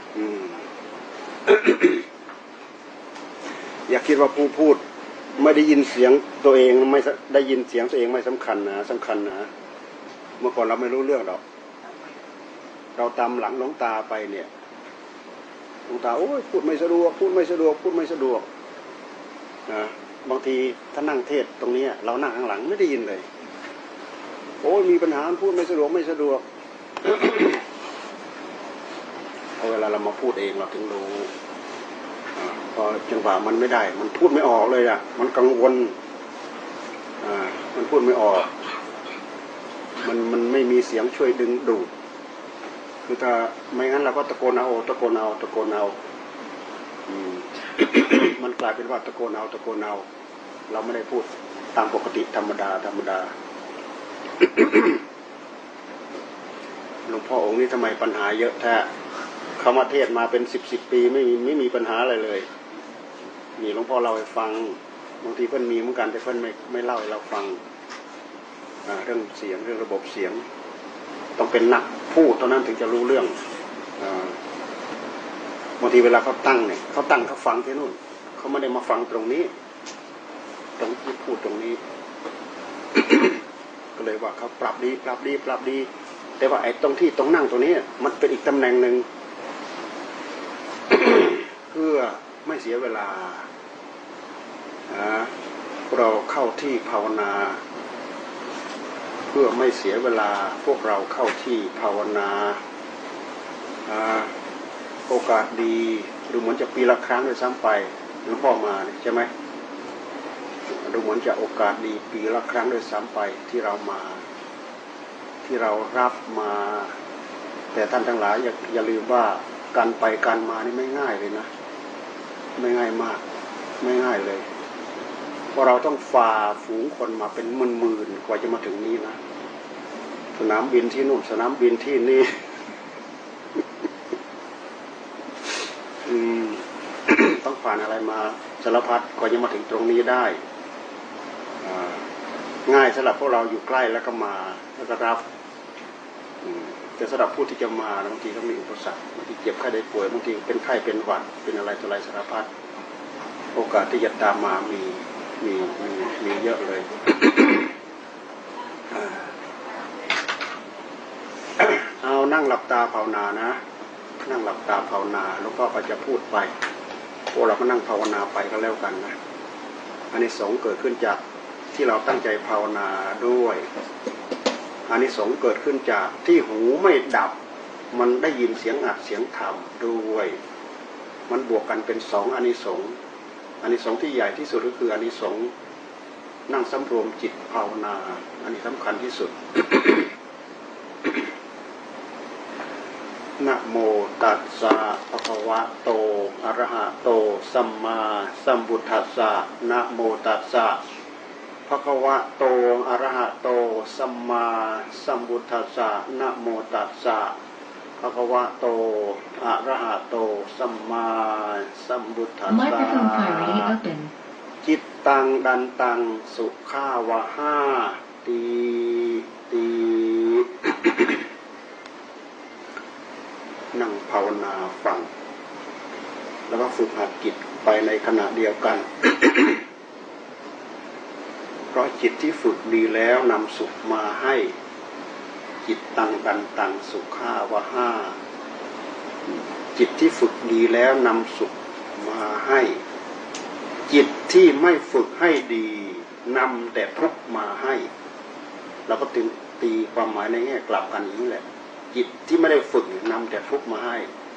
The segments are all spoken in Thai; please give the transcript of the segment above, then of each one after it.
อืม อย่าคิดว่าผู้พูดไม่ได้ยินเสียงตัวเองไม่ได้ยินเสียงตัวเองไม่สำคัญนะสำคัญนะเมื่อก่อนเราไม่รู้เรื่องหรอกเราตามหลังหลวงตาไปเนี่ยหลวงตาโอ้ยพูดไม่สะดวกพูดไม่สะดวกพูดไม่สะดวกนะบางทีถ้านั่งเทศตรงนี้เรานั่งข้างหลังไม่ได้ยินเลยโอ้ยมีปัญหาพูดไม่สะดวกไม่สะดวก เอาเวลาเรามาพูดเองเราถึงรู้พอจังหวะมันไม่ได้มันพูดไม่ออกเลยอ่ะมันกังวลมันพูดไม่ออกมันไม่มีเสียงช่วยดึงดูดคือถ้าไม่งั้นเราก็ตะโกนเอาตะโกนเอาตะโกนเอา มันกลายเป็นว่าตะโกนเอาตะโกนเอาเราไม่ได้พูดตามปกติธรรมดาธรรมดา หลวงพ่อองค์นี้ทำไมปัญหาเยอะแท้เขามาเทศมาเป็น10 ปีไม่มีปัญหาอะไรเลยนี่หลวงพ่อเล่าให้ฟังบางทีเพื่อนมีเหมือนกันแต่เพื่อนไม่เล่าให้เราฟังเรื่องเสียงเรื่องระบบเสียงต้องเป็นนักพูดเท่านั้นถึงจะรู้เรื่องบางทีเวลาเขาตั้งเนี่ยเขาตั้งเขาฟังที่นู่นเขาไม่ได้มาฟังตรงนี้ตรงที่พูดตรงนี้ ก็เลยว่าเขาปรับดีแต่ว่าไอ้ตรงที่ตรงนั่งตรงนี้มันเป็นอีกตำแหน่งหนึ่ง เพื่อไม่เสียเวลาเราเข้าที่ภาวนาเพื่อไม่เสียเวลาพวกเราเข้าที่ภาวนาโอกาสดีดูเหมือนจะปีละครั้งเลยซ้ำไปหลวงพ่อมาใช่ไหมดูเหมือนจะโอกาสดีปีละครั้งเลยซ้ำไปที่เรามาที่เรารับมาแต่ท่านทั้งหลายอย่าลืมว่าการไปการมานี่ไม่ง่ายเลยนะไม่ง่ายมากไม่ง่ายเลยเพราะเราต้องฝ่าฝูงคนมาเป็นหมื่นๆกว่าจะมาถึงนี้นะสนามบินที่นู่นสนามบินที่นี่ ต้องผ่านอะไรมาสารพัดกว่าจะมาถึงตรงนี้ได้ง่ายสำหรับพวกเราอยู่ใกล้แล้วก็มาแล้วก็รับแต่สำหรับผู้ที่จะมาบางทีก็มีอุปสรรคบางทีเจ็บไข้ได้ป่วยบางทีเป็นไข้เป็นหวัดเป็นอะไรต่ออะไรสารพัดโอกาสที่จะตามมามีเยอะเลย เอานั่งหลับตาภาวนานะนั่งหลับตาภาวนาแล้วก็จะพูดไปพวกเราก็นั่งภาวนาไปก็แล้วกันนะอานิสงส์เกิดขึ้นจากที่เราตั้งใจภาวนาด้วยอานิสงส์เกิดขึ้นจากที่หูไม่ดับมันได้ยินเสียงอัดเสียงธรรมด้วยมันบวกกันเป็น2อานิสงส์อานิสงส์ที่ใหญ่ที่สุดก็คืออานิสงส์นั่งสำรวมจิตภาวนาอันนี้สำคัญที่สุด นะโมตัสสะภะคะวะโตอะระหะโตสัมมาสัมพุทธัสสะนะโมตัสสะภะคะวะโตอะระหะโตสัมมาสัมพุทธัสสะนะโมตัสสะภะคะวะโตอะระหะโตสัมมาสัมพุทธัสสะจิตตังดันตังสุขาวะหาตินั่งภาวนาฟังแล้วก็ฝึกหัดจิตไปในขณะเดียวกัน เพราะจิตที่ฝึกดีแล้วนำสุขมาให้จิตตังดันตังสุขาวะหาจิตที่ฝึกดีแล้วนำสุขมาให้จิตที่ไม่ฝึกให้ดีนำแต่ทุกข์มาให้เราก็ตีความหมายในแง่กลับกันอย่างนี้แหละจิตที่ไม่ได้ฝึกนำแต่ทุกข์มาให้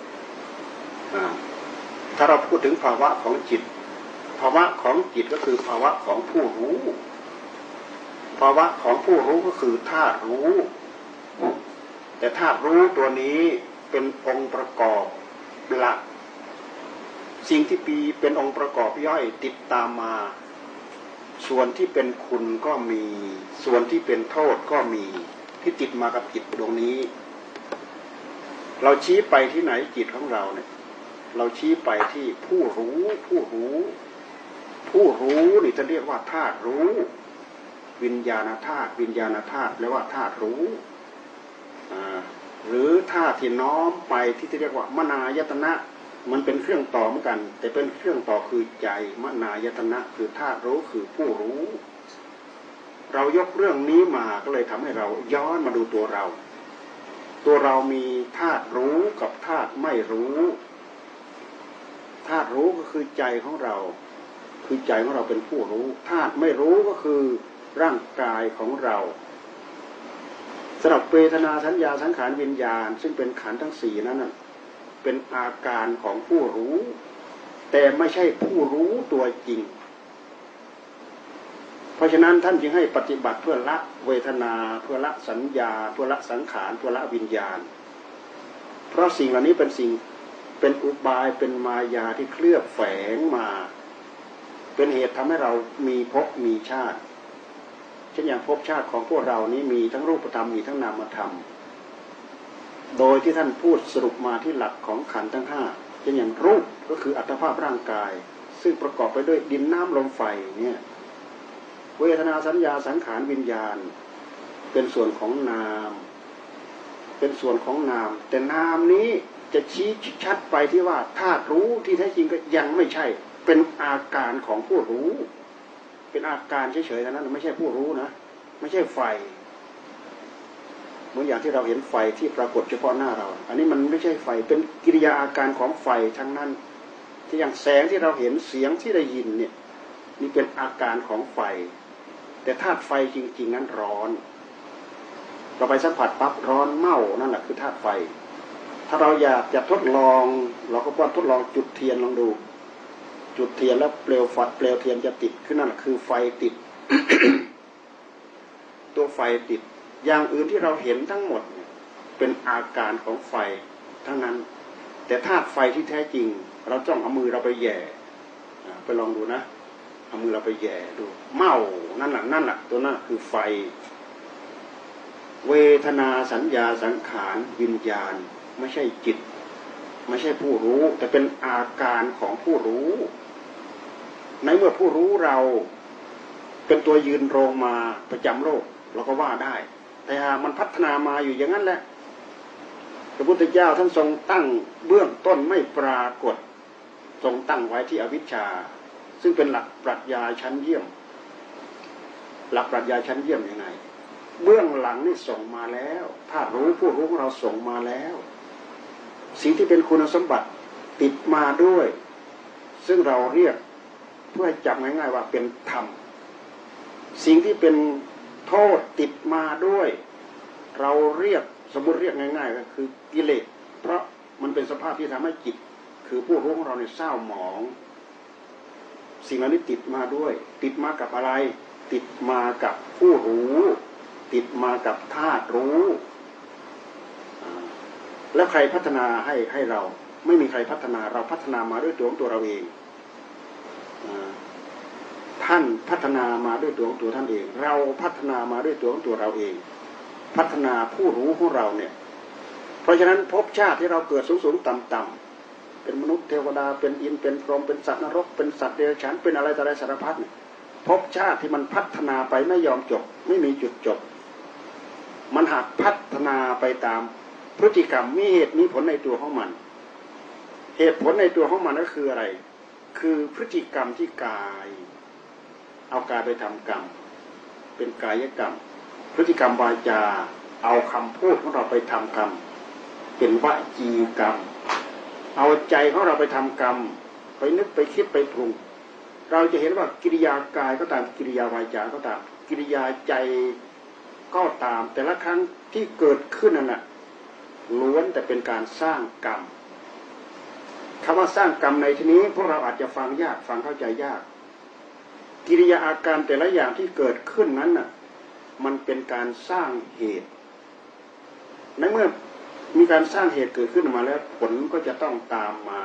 ถ้าเราพูดถึงภาวะของจิตภาวะของจิตก็คือภาวะของผู้รู้ภาวะของผู้รู้ก็คือธาตุรู้แต่ธาตุรู้ตัวนี้เป็นองค์ประกอบหลักสิ่งที่เป็นองค์ประกอบย่อยติดตามมาส่วนที่เป็นคุณก็มีส่วนที่เป็นโทษก็มีที่ติดมากับจิตดวงนี้เราชี้ไปที่ไหนจิตของเราเนี่ยเราชี้ไปที่ผู้รู้นี่จะเรียกว่าธาตุรู้วิญญาณธาตุแปลว่าธาตุรู้หรือธาตุที่น้อมไปที่เรียกว่ามนายตนะมันเป็นเครื่องต่อเหมือนกันแต่เป็นเครื่องต่อคือใจมนายตนะคือธาตุรู้คือผู้รู้เรายกเรื่องนี้มาก็เลยทำให้เราย้อนมาดูตัวเราตัวเรามีธาตุรู้กับธาตุไม่รู้ธาตุรู้ก็คือใจของเราคือใจของเราเป็นผู้รู้ธาตุไม่รู้ก็คือร่างกายของเราสำหรับเวทนาสัญญาสังขารวิญญาณซึ่งเป็นขันธ์ทั้งสี่นั้นเป็นอาการของผู้รู้แต่ไม่ใช่ผู้รู้ตัวจริงเพราะฉะนั้นท่านจึงให้ปฏิบัติเพื่อละเวทนาเพื่อละสัญญาเพื่อละสังขารเพื่อละวิญญาณเพราะสิ่งเหล่านี้เป็นสิ่งเป็นอุบายเป็นมายาที่เคลือบแฝงมาเป็นเหตุทำให้เรามีภพมีชาติเช่นอย่างภพชาติของพวกเรานี้มีทั้งรูปธรรมมีทั้งนามธรรมโดยที่ท่านพูดสรุปมาที่หลักของขันธ์ทั้งห้าเช่นอย่างรูปก็คืออัตภาพร่างกายซึ่งประกอบไปด้วยดินน้ำลมไฟเนี่ยเวทนาสัญญาสังขารวิญญาณเป็นส่วนของนามเป็นส่วนของนามแต่นามนี้จะชี้ชัดไปที่ว่าธาตุรู้ที่แท้จริงก็ยังไม่ใช่เป็นอาการของผู้รู้เป็นอาการเฉยๆเท่านั้นไม่ใช่ผู้รู้นะไม่ใช่ไฟเหมือนอย่างที่เราเห็นไฟที่ปรากฏเฉพาะหน้าเราอันนี้มันไม่ใช่ไฟเป็นกิริยาอาการของไฟทั้งนั้นที่อย่างแสงที่เราเห็นเสียงที่ได้ยินเนี่ยนี่เป็นอาการของไฟแต่ธาตุไฟจริงๆนั้นร้อนเราไปสัมผัสปั๊บร้อนเม่านั่นแหละคือธาตุไฟถ้าเราอยากจะทดลองเราก็ทดลองจุดเทียนลองดูจุดเทียนแล้วเปลวไฟเปลวเทียนจะติดขึ้นนั่นแหละคือไฟติด ตัวไฟติดอย่างอื่นที่เราเห็นทั้งหมดเป็นอาการของไฟทั้งนั้นแต่ธาตุไฟที่แท้จริงเราต้องเอามือเราไปแย่ไปลองดูนะเอามือเราไปแย่ดูเม่านั่นแหละตัวนั้นคือไฟเวทนาสัญญาสังขารวิญญาณไม่ใช่จิตไม่ใช่ผู้รู้แต่เป็นอาการของผู้รู้ในเมื่อผู้รู้เราเป็นตัวยืนโรงมาประจำโลกเราก็ว่าได้แต่มันพัฒนามาอยู่อย่างนั้นแหละพระพุทธเจ้าท่านทรงตั้งเบื้องต้นไม่ปรากฏทรงตั้งไว้ที่อวิชชาซึ่งเป็นหลักปรัชญาชั้นเยี่ยมหลักปรัชญาชั้นเยี่ยมยังไงเบื้องหลังนี่ส่งมาแล้วถ้ารู้ผู้รู้ของเราส่งมาแล้วสิ่งที่เป็นคุณสมบัติติดมาด้วยซึ่งเราเรียกเพื่อจับง่ายๆว่าเป็นธรรมสิ่งที่เป็นโทษติดมาด้วยเราเรียกสมมติเรียกง่ายๆก็คือกิเลสเพราะมันเป็นสภาพที่ทำให้จิตคือผู้รู้ของเราเนี่ยเศร้าหมองสิ่งเหล่านี้ติดมาด้วยติดมากับอะไรติดมากับผู้รู้ติดมากับธาตุรู้แล้วใครพัฒนาให้เราไม่มีใครพัฒนาเราพัฒนามาด้วยตัวของตัวเราเองท่านพัฒนามาด้วยตัวของตัวท่านเองเราพัฒนามาด้วยตัวของตัวเราเองพัฒนาผู้รู้ของเราเนี่ยเพราะฉะนั้นภพชาติที่เราเกิดสูงๆต่ำๆเป็นมนุษย์เทวดาเป็นอินทร์เป็นพรหมเป็นสัตว์นรกเป็นสัตว์เดรัจฉานเป็นอะไรต่ออะไรสารพัดภพชาติที่มันพัฒนาไปไม่ยอมจบไม่มีจุดจบมันหากพัฒนาไปตามพฤติกรรมมีเหตุมีผลในตัวของมันเหตุผลในตัวของมันก็คืออะไรคือพฤติกรรมที่กายเอากายไปทำกรรมเป็นกายกรรมพฤติกรรมวาจาเอาคำพูดของเราไปทำกรรมเป็นวจีกรรมเอาใจของเราไปทำกรรมไปนึกไปคิดไปปรุงเราจะเห็นว่ากิริยากายก็ตามกิริยาวาจาก็ตามกิริยาใจก็ตามแต่ละครั้งที่เกิดขึ้นนั่นแหละล้วนแต่เป็นการสร้างกรรมคำว่าสร้างกรรมในที่นี้พวกเราอาจจะฟังยากฟังเข้าใจยากกิริยาอาการแต่ละอย่างที่เกิดขึ้นนั้นน่ะมันเป็นการสร้างเหตุในเมื่อมีการสร้างเหตุเกิดขึ้นมาแล้วผลก็จะต้องตามมา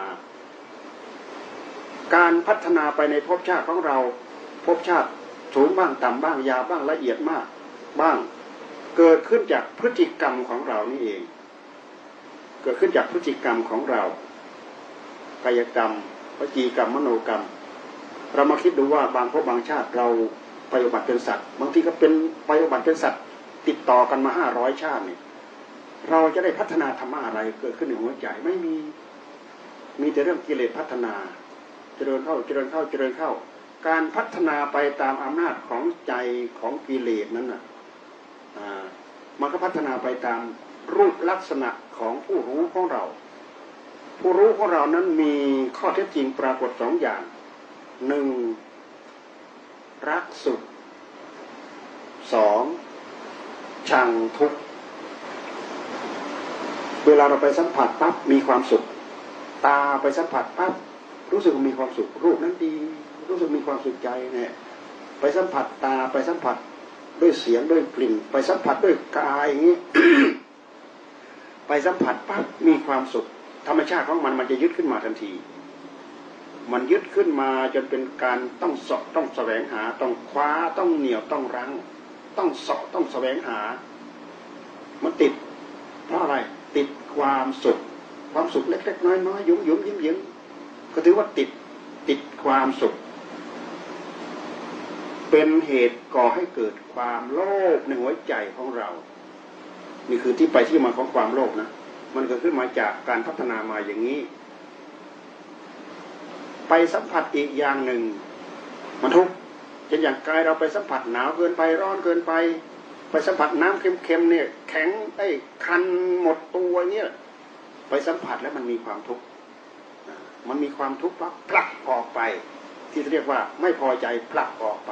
การพัฒนาไปในภพชาติของเราภพชาติสูงบ้างต่ำบ้างยาวบ้างละเอียดมากบ้างเกิดขึ้นจากพฤติกรรมของเรานี่เองเกิดขึ้นจากพฤติกรรมของเรากายกรรมวจีกรรมมโนกรรมเรามาคิดดูว่าบางภพบางชาติเราไปอุบัติเป็นสัตว์บางทีก็เป็นไปอุบัติเป็นสัตว์ติดต่อกันมา500 ชาตินี่เราจะได้พัฒนาธรรมะอะไรเกิดขึ้นในหัวใจไม่มีแต่เรื่องกิเลสพัฒนาเจริญเข้าเจริญเข้าเจริญเข้าการพัฒนาไปตามอำนาจของใจของกิเลสนั้นน่ะมันก็พัฒนาไปตามรูปลักษณะของผู้รู้ของเราผู้รู้ของเรานั้นมีข้อเท็จจริงปรากฏสองอย่างหนึ่งรักสุขสองชังทุกข์เวลาเราไปสัมผัสปั๊บมีความสุขตาไปสัมผัสปั๊บรู้สึกมีความสุขรูปนั้นดีรู้สึกมีความสุขใจเนี่ยไปสัมผัสตาไปสัมผัสด้วยเสียงด้วยกลิ่นไปสัมผัสด้วยกายอย่างนี้ ไปสัมผัสปั๊บมีความสุขธรรมชาติของมันจะยึดขึ้นมาทันทีมันยึดขึ้นมาจนเป็นการต้องเสาะต้องแสวงหาต้องคว้าต้องเหนี่ยวต้องรั้งต้องเสาะต้องแสวงหามันติดเพราะอะไรติดความสุขความสุขเล็กๆน้อยๆยุ่มๆยิ้มๆก็ถือว่าติดความสุขเป็นเหตุก่อให้เกิดความโลภในหัวใจของเรานี่คือที่ไปที่มาของความโลภนะมันเกิดขึ้นมาจากการพัฒนามาอย่างนี้ไปสัมผัสอีกอย่างหนึ่งมันทุกข์เช่นอย่างกายเราไปสัมผัสหนาวเกินไปร้อนเกินไปไปสัมผัสน้ำเค็มๆเนี่ยแข็งคันหมดตัวเนี่ยไปสัมผัสแล้วมันมีความทุกข์มันมีความทุกข์ปั๊บผลักออกไปที่เรียกว่าไม่พอใจผลักออกไป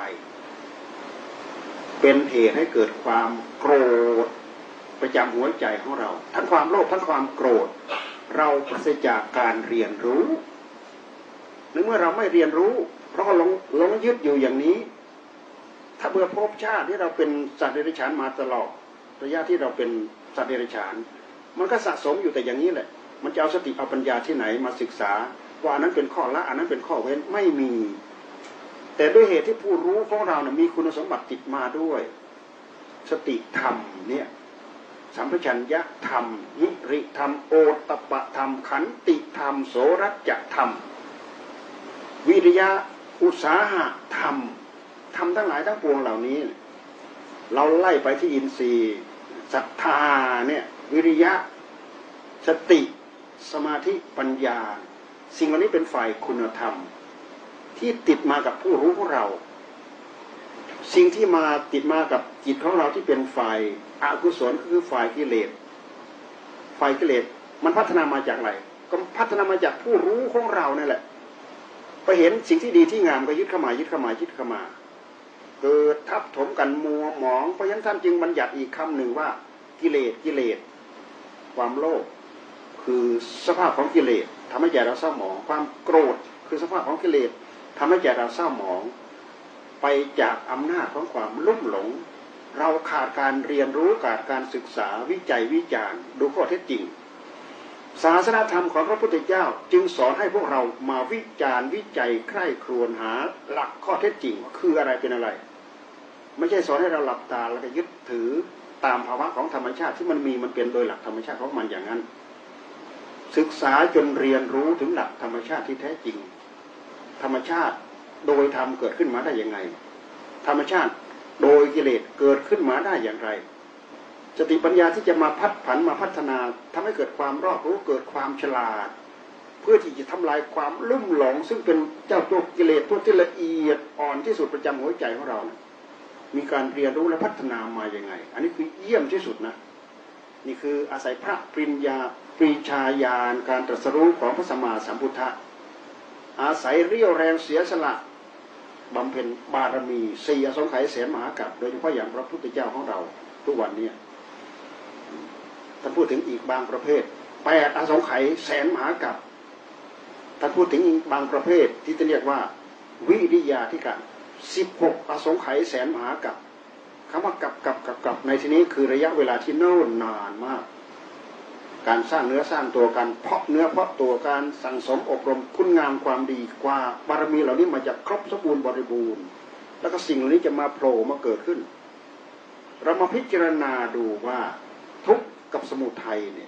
เป็นเหตุให้เกิดความโกรธประจำหัวใจของเราทั้งความโลภทั้งความโกรธเราปราศจากการเรียนรู้ในเมื่อเราไม่เรียนรู้เพราะหลงยึดอยู่อย่างนี้ถ้าเมื่อภพชาติที่เราเป็นสัตว์เดรัจฉานมาตลอดระยะที่เราเป็นสัตว์เดรัจฉานมันก็สะสมอยู่แต่อย่างนี้แหละมันจะเอาสติเอาปัญญาที่ไหนมาศึกษาว่าอันนั้นเป็นข้อละอันนั้นเป็นข้อเว้นไม่มีแต่ด้วยเหตุที่ผู้รู้ของเราเนี่ยมีคุณสมบัติติดมาด้วยสติธรรมเนี่ยสัมปชัญญะธรรมหิริธรรมโอตตัปปะธรรมขันติธรรมโสรัจจะธรรมวิริยะอุตสาหะธรรมธรรมทั้งหลายทั้งปวงเหล่านี้เราไล่ไปที่อินทรีย์ศรัทธาเนี่ยวิริยะสติสมาธิปัญญาสิ่งเหล่านี้เป็นฝ่ายคุณธรรมที่ติดมากับผู้รู้ของเราสิ่งที่มาติดมากับจิตของเราที่เป็นฝ่ายอกุศลคือฝ่ายกิเลสฝ่ายกิเลสมันพัฒนามาจากอะไรก็พัฒนามาจากผู้รู้ของเรานั่นแหละไปเห็นสิ่งที่ดีที่งามก็ยึดเข้ามายึดเข้ามายึดเข้ามาเกิดทับถมกันมัวหมองเพราะฉะนั้นท่านจึงบัญญัติอีกคำหนึ่งว่ากิเลสความโลภคือสภาพของกิเลสทำให้ใจเราเศร้าหมองความโกรธคือสภาพของกิเลสทำให้ใจเราเศร้าหมองไปจากอำนาจของความลุ่มหลงเราขาดการเรียนรู้ขาดการศึกษาวิจัยวิจารณ์ดูข้อเท็จจริงศาสนธรรมของพระพุทธเจ้าจึงสอนให้พวกเรามาวิจารณ์วิจัยใคร่ครวญหาหลักข้อเท็จจริงคืออะไรเป็นอะไรไม่ใช่สอนให้เราหลับตาแล้วก็ยึดถือตามภาวะของธรรมชาติที่มันเป็นโดยหลักธรรมชาติของมันอย่างนั้นศึกษาจนเรียนรู้ถึงหลักธรรมชาติที่แท้จริงธรรมชาติโดยธรรมเกิดขึ้นมาได้ยังไงธรรมชาติโดยกิเลสเกิดขึ้นมาได้อย่างไรสติปัญญาที่จะมาผันมาพัฒนาทำให้เกิดความรอบรู้เกิดความฉลาดเพื่อที่จะทำลายความลุ่มหลงซึ่งเป็นเจ้าตัวกิเลสตัวที่ละเอียดอ่อนที่สุดประจำหัวใจของเรานะมีการเรียนรู้และพัฒนามาอย่างไงอันนี้คือเยี่ยมที่สุดนะนี่คืออาศัยพระปริญญาปรีชาญาณการตรัสรู้ของพระสัมมาสัมพุทธะอาศัยเรี่ยวแรงเสียสละบำเพ็ญบารมีสี่อสงไขยแสนมหากัปโดยเฉพาะอย่างพระพุทธเจ้าของเราทุกวันนี้ท่านพูดถึงอีกบางประเภท8อสงไขยแสนมหากัปท่านพูดถึงบางประเภทที่จะเรียกว่าวิริยาธิการ16อสงไขยแสนมหากัปคำว่ากับในที่นี้คือระยะเวลาที่โน่นนานมากการสร้างเนื้อสร้างตัวการเพาะเนื้อเพาะตัวการสั่งสมอบรมคุณงามความดีกว่าบารมีเหล่านี้มาจากครบสมบูรณ์บริบูรณ์แล้วก็สิ่งเหล่านี้จะมาโผล่มาเกิดขึ้นเรามาพิจารณาดูว่าทุกข์กับสมุทัยเนี่ย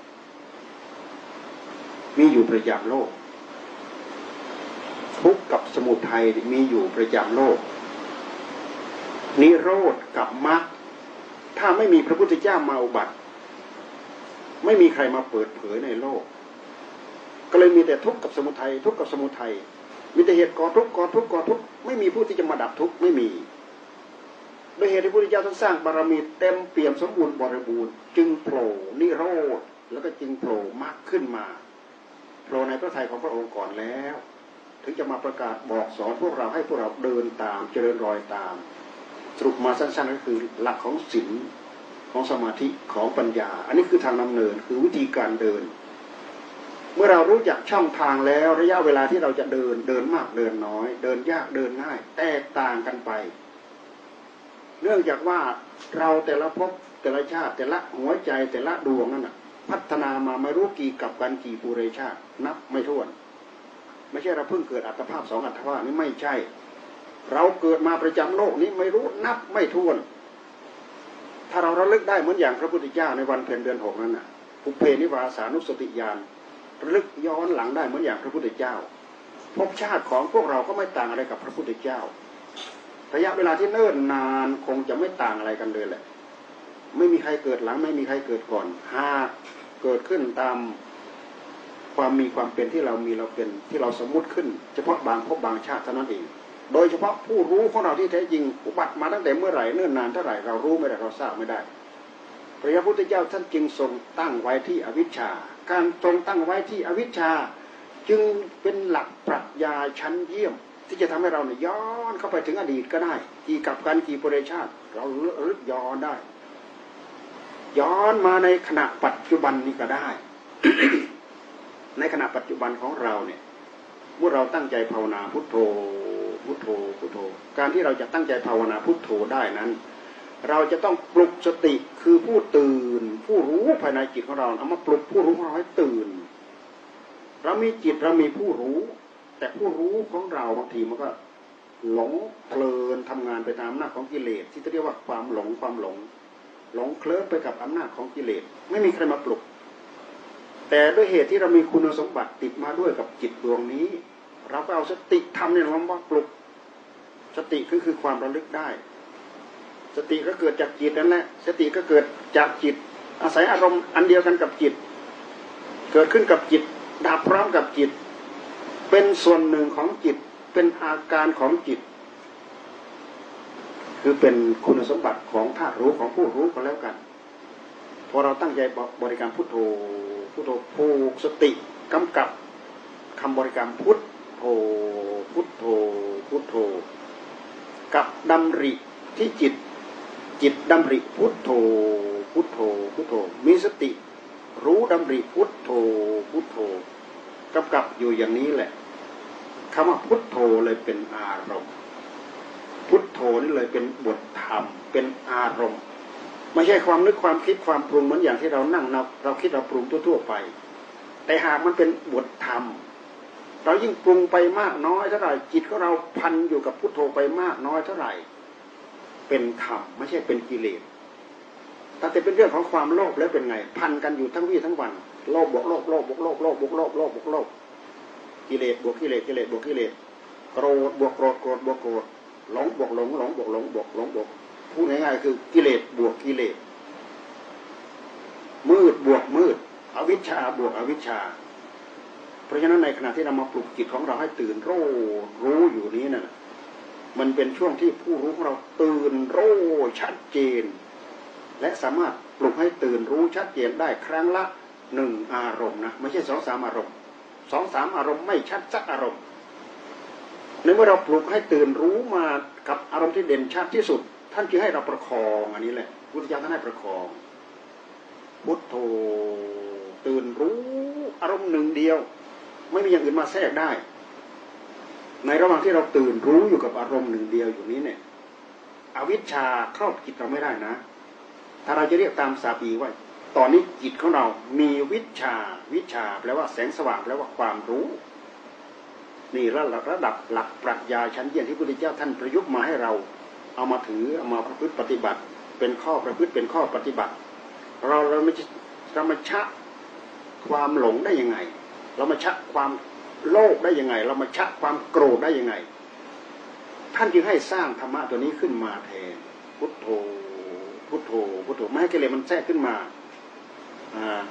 มีอยู่ประจำโลกทุกข์กับสมุทัยมีอยู่ประจำโลกนิโรธกับมรรคถ้าไม่มีพระพุทธเจ้ามาอุบัติไม่มีใครมาเปิดเผยในโลกก็เลยมีแต่ทุกข์กับสมุทัยทุกข์กับสมุทัยมีแต่เหตุก่อทุกข์ก่อทุกข์ก่อทุกข์ไม่มีผู้ที่จะมาดับทุกข์ไม่มีโดยเหตุที่พระพุทธเจ้าท่านสร้างบารมีเต็มเปี่ยมสมบูรณ์บริบูรณ์จึงโผล่นิโรธแล้วก็จึงโผล่มรรคขึ้นมาโผล่ในพระทัยของพระองค์ก่อนแล้วถึงจะมาประกาศบอกสอนพวกเราให้พวกเราเดินตามเจริญรอยตามสรุปมาสั้นๆก็คือหลักของศีลของสมาธิของปัญญาอันนี้คือทางดำเนินคือวิธีการเดินเมื่อเรารู้จักช่องทางแล้วระยะเวลาที่เราจะเดินมากเดินน้อยเดินยากเดินง่ายแตกต่างกันไปเนื่องจากว่าเราแต่ละภพแต่ละชาติแต่ละหัวใจแต่ละดวงนั่นน่ะพัฒนามาไม่รู้กี่กับกันกี่ปุเรชาตินับไม่ถ้วนไม่ใช่เราเพิ่งเกิดอัตภาพสองอัตภาพนี่ไม่ใช่เราเกิดมาประจำโลกนี้ไม่รู้นับไม่ถ้วนถ้าเราระลึกได้เหมือนอย่างพระพุทธเจ้าในวันเพ็ญเดือน6นั้นน่ะอุเพนิวาสานุสติญาณระลึกย้อนหลังได้เหมือนอย่างพระพุทธเจ้าภพชาติของพวกเราก็ไม่ต่างอะไรกับพระพุทธเจ้าระยะเวลาที่เนิ่นนานคงจะไม่ต่างอะไรกันเลยแหละไม่มีใครเกิดหลังไม่มีใครเกิดก่อนหากเกิดขึ้นตามความมีความเป็นที่เรามีเราเป็นที่เราสมมุติขึ้นเฉพาะบางภพบางชาติเท่านั้นเองโดยเฉพาะผู้รู้ของเราที่แท้จริงอุบัติมาตั้งแต่เมื่อไหร่เนิ่นนานเท่าไหร่เรารู้ไม่ได้เราทราบไม่ได้พระพุทธเจ้าท่านจึงทรงตั้งไว้ที่อวิชชาการทรงตั้งไว้ที่อวิชชาจึงเป็นหลักปรัชญาชั้นเยี่ยมที่จะทำให้เราเนี่ยย้อนเข้าไปถึงอดีตก็ได้กี่กับกันกี่ปุเรชาติเราลึกย้อนได้ย้อนมาในขณะปัจจุบันนี้ก็ได้ ในขณะปัจจุบันของเราเนี่ยเมื่อเราตั้งใจภาวนาพุทโธพุทโธพุทโธการที่เราจะตั้งใจภาวนาพุทโธได้นั้นเราจะต้องปลุกสติคือผู้ตื่นผู้รู้ภายในจิตของเราเอามาปลุกผู้รู้ของเราให้ตื่นเรามีจิตเรามีผู้รู้แต่ผู้รู้ของเราบางทีมันก็หลงเพลินทำงานไปตามอำนาจของกิเลสที่เรียกว่าความหลงหลงเคลิ้มไปกับอำนาจของกิเลสไม่มีใครมาปลุกแต่ด้วยเหตุที่เรามีคุณสมบัติติดมาด้วยกับจิตดวงนี้เราก็เอาสติธรรมเนี่ยมาปลุกสติคือความระลึกได้สติก็เกิดจากจิตนั่นแหละสติก็เกิดจากจิตอาศัยอารมณ์อันเดียวกันกับจิตเกิดขึ้นกับจิตดับพร้อมกับจิตเป็นส่วนหนึ่งของจิตเป็นอาการของจิตคือเป็นคุณสมบัติของธาตุรู้ของผู้รู้ก็แล้วกันพอเราตั้งใจบริกรรมพุทโธพุทโธผูกสติกำกับคำบริกรรมพุทโธพุทโธพุทโธกับดำริที่จิตดำริพุทโธพุทโธพุทโธมีสติรู้ดำริพุทโธพุทโธกำกับอยู่อย่างนี้แหละคำว่าพุทโธเลยเป็นอารมณ์พุทโธนี่เลยเป็นบทธรรมเป็นอารมณ์ไม่ใช่ความนึกความคิดความปรุงเหมือนอย่างที่เรานั่งเราคิดเราปรุงทั่วๆไปแต่หากมันเป็นบทธรรมเรายิ่งปรุงไปมากน้อยเท่าไหร่จิตของเราพันอยู่กับพุทโธไปมากน้อยเท่าไหร่เป็นธรรมไม่ใช่เป็นกิเลสแต่เป็นเรื่องของความโลภแล้วเป็นไงพันกันอยู่ทั้งวี่ทั้งวันโลภบวกโลภโลภบวกโลภโลภบวกโลภโลภบวกโลภกิเลสบวกกิเลสกิเลสบวกกิเลสโกรธบวกโกรธโกรธบวกโกรธหลงบวกหลงหลงบวกหลงบวกหลงบวกพูดง่ายๆคือกิเลสบวกกิเลสมืดบวกมืดอวิชชาบวกอวิชชาเพราะฉะนั้นในขณะที่เรามาปลุกจิตของเราให้ตื่นรู้อยู่นี้น่ะมันเป็นช่วงที่ผู้รู้ของเราตื่นรู้ชัดเจนและสามารถปลุกให้ตื่นรู้ชัดเจนได้ครั้งละ1อารมณ์นะไม่ใช่2-3อารมณ์2-3อารมณ์ไม่ชัดสักอารมณ์ในเมื่อเราปลุกให้ตื่นรู้มากับอารมณ์ที่เด่นชัดที่สุดท่านจึงให้เราประคองอันนี้แหละพุทธเจ้าท่านให้ประคองพุทโธตื่นรู้อารมณ์หนึ่งเดียวไม่มีอย่างอื่นมาแทรกได้ในระหว่างที่เราตื่นรู้อยู่กับอารมณ์หนึ่งเดียวอยู่นี้เนี่ยอวิชชาครอบจิตเราไม่ได้นะถ้าเราจะเรียกตามสาปีว่าตอนนี้จิตของเรามีวิชาแปลว่าแสงสว่างแปลว่าความรู้นี่ระดับหลักปรัชญาชั้นเยี่ยมที่พระพุทธเจ้าท่านประยุกต์มาให้เราเอามาถือเอามาประพฤติปฏิบัติเป็นข้อประพฤติเป็นข้อปฏิบัติเรามาชะความหลงได้ยังไงเรามาชะความโลภได้ยังไงเรามาชะความโกรธได้ยังไงท่านจึงให้สร้างธรรมะตัวนี้ขึ้นมาแทนพุทโธพุทโธพุทโธไม่ให้กิเลสมันแทรกขึ้นมา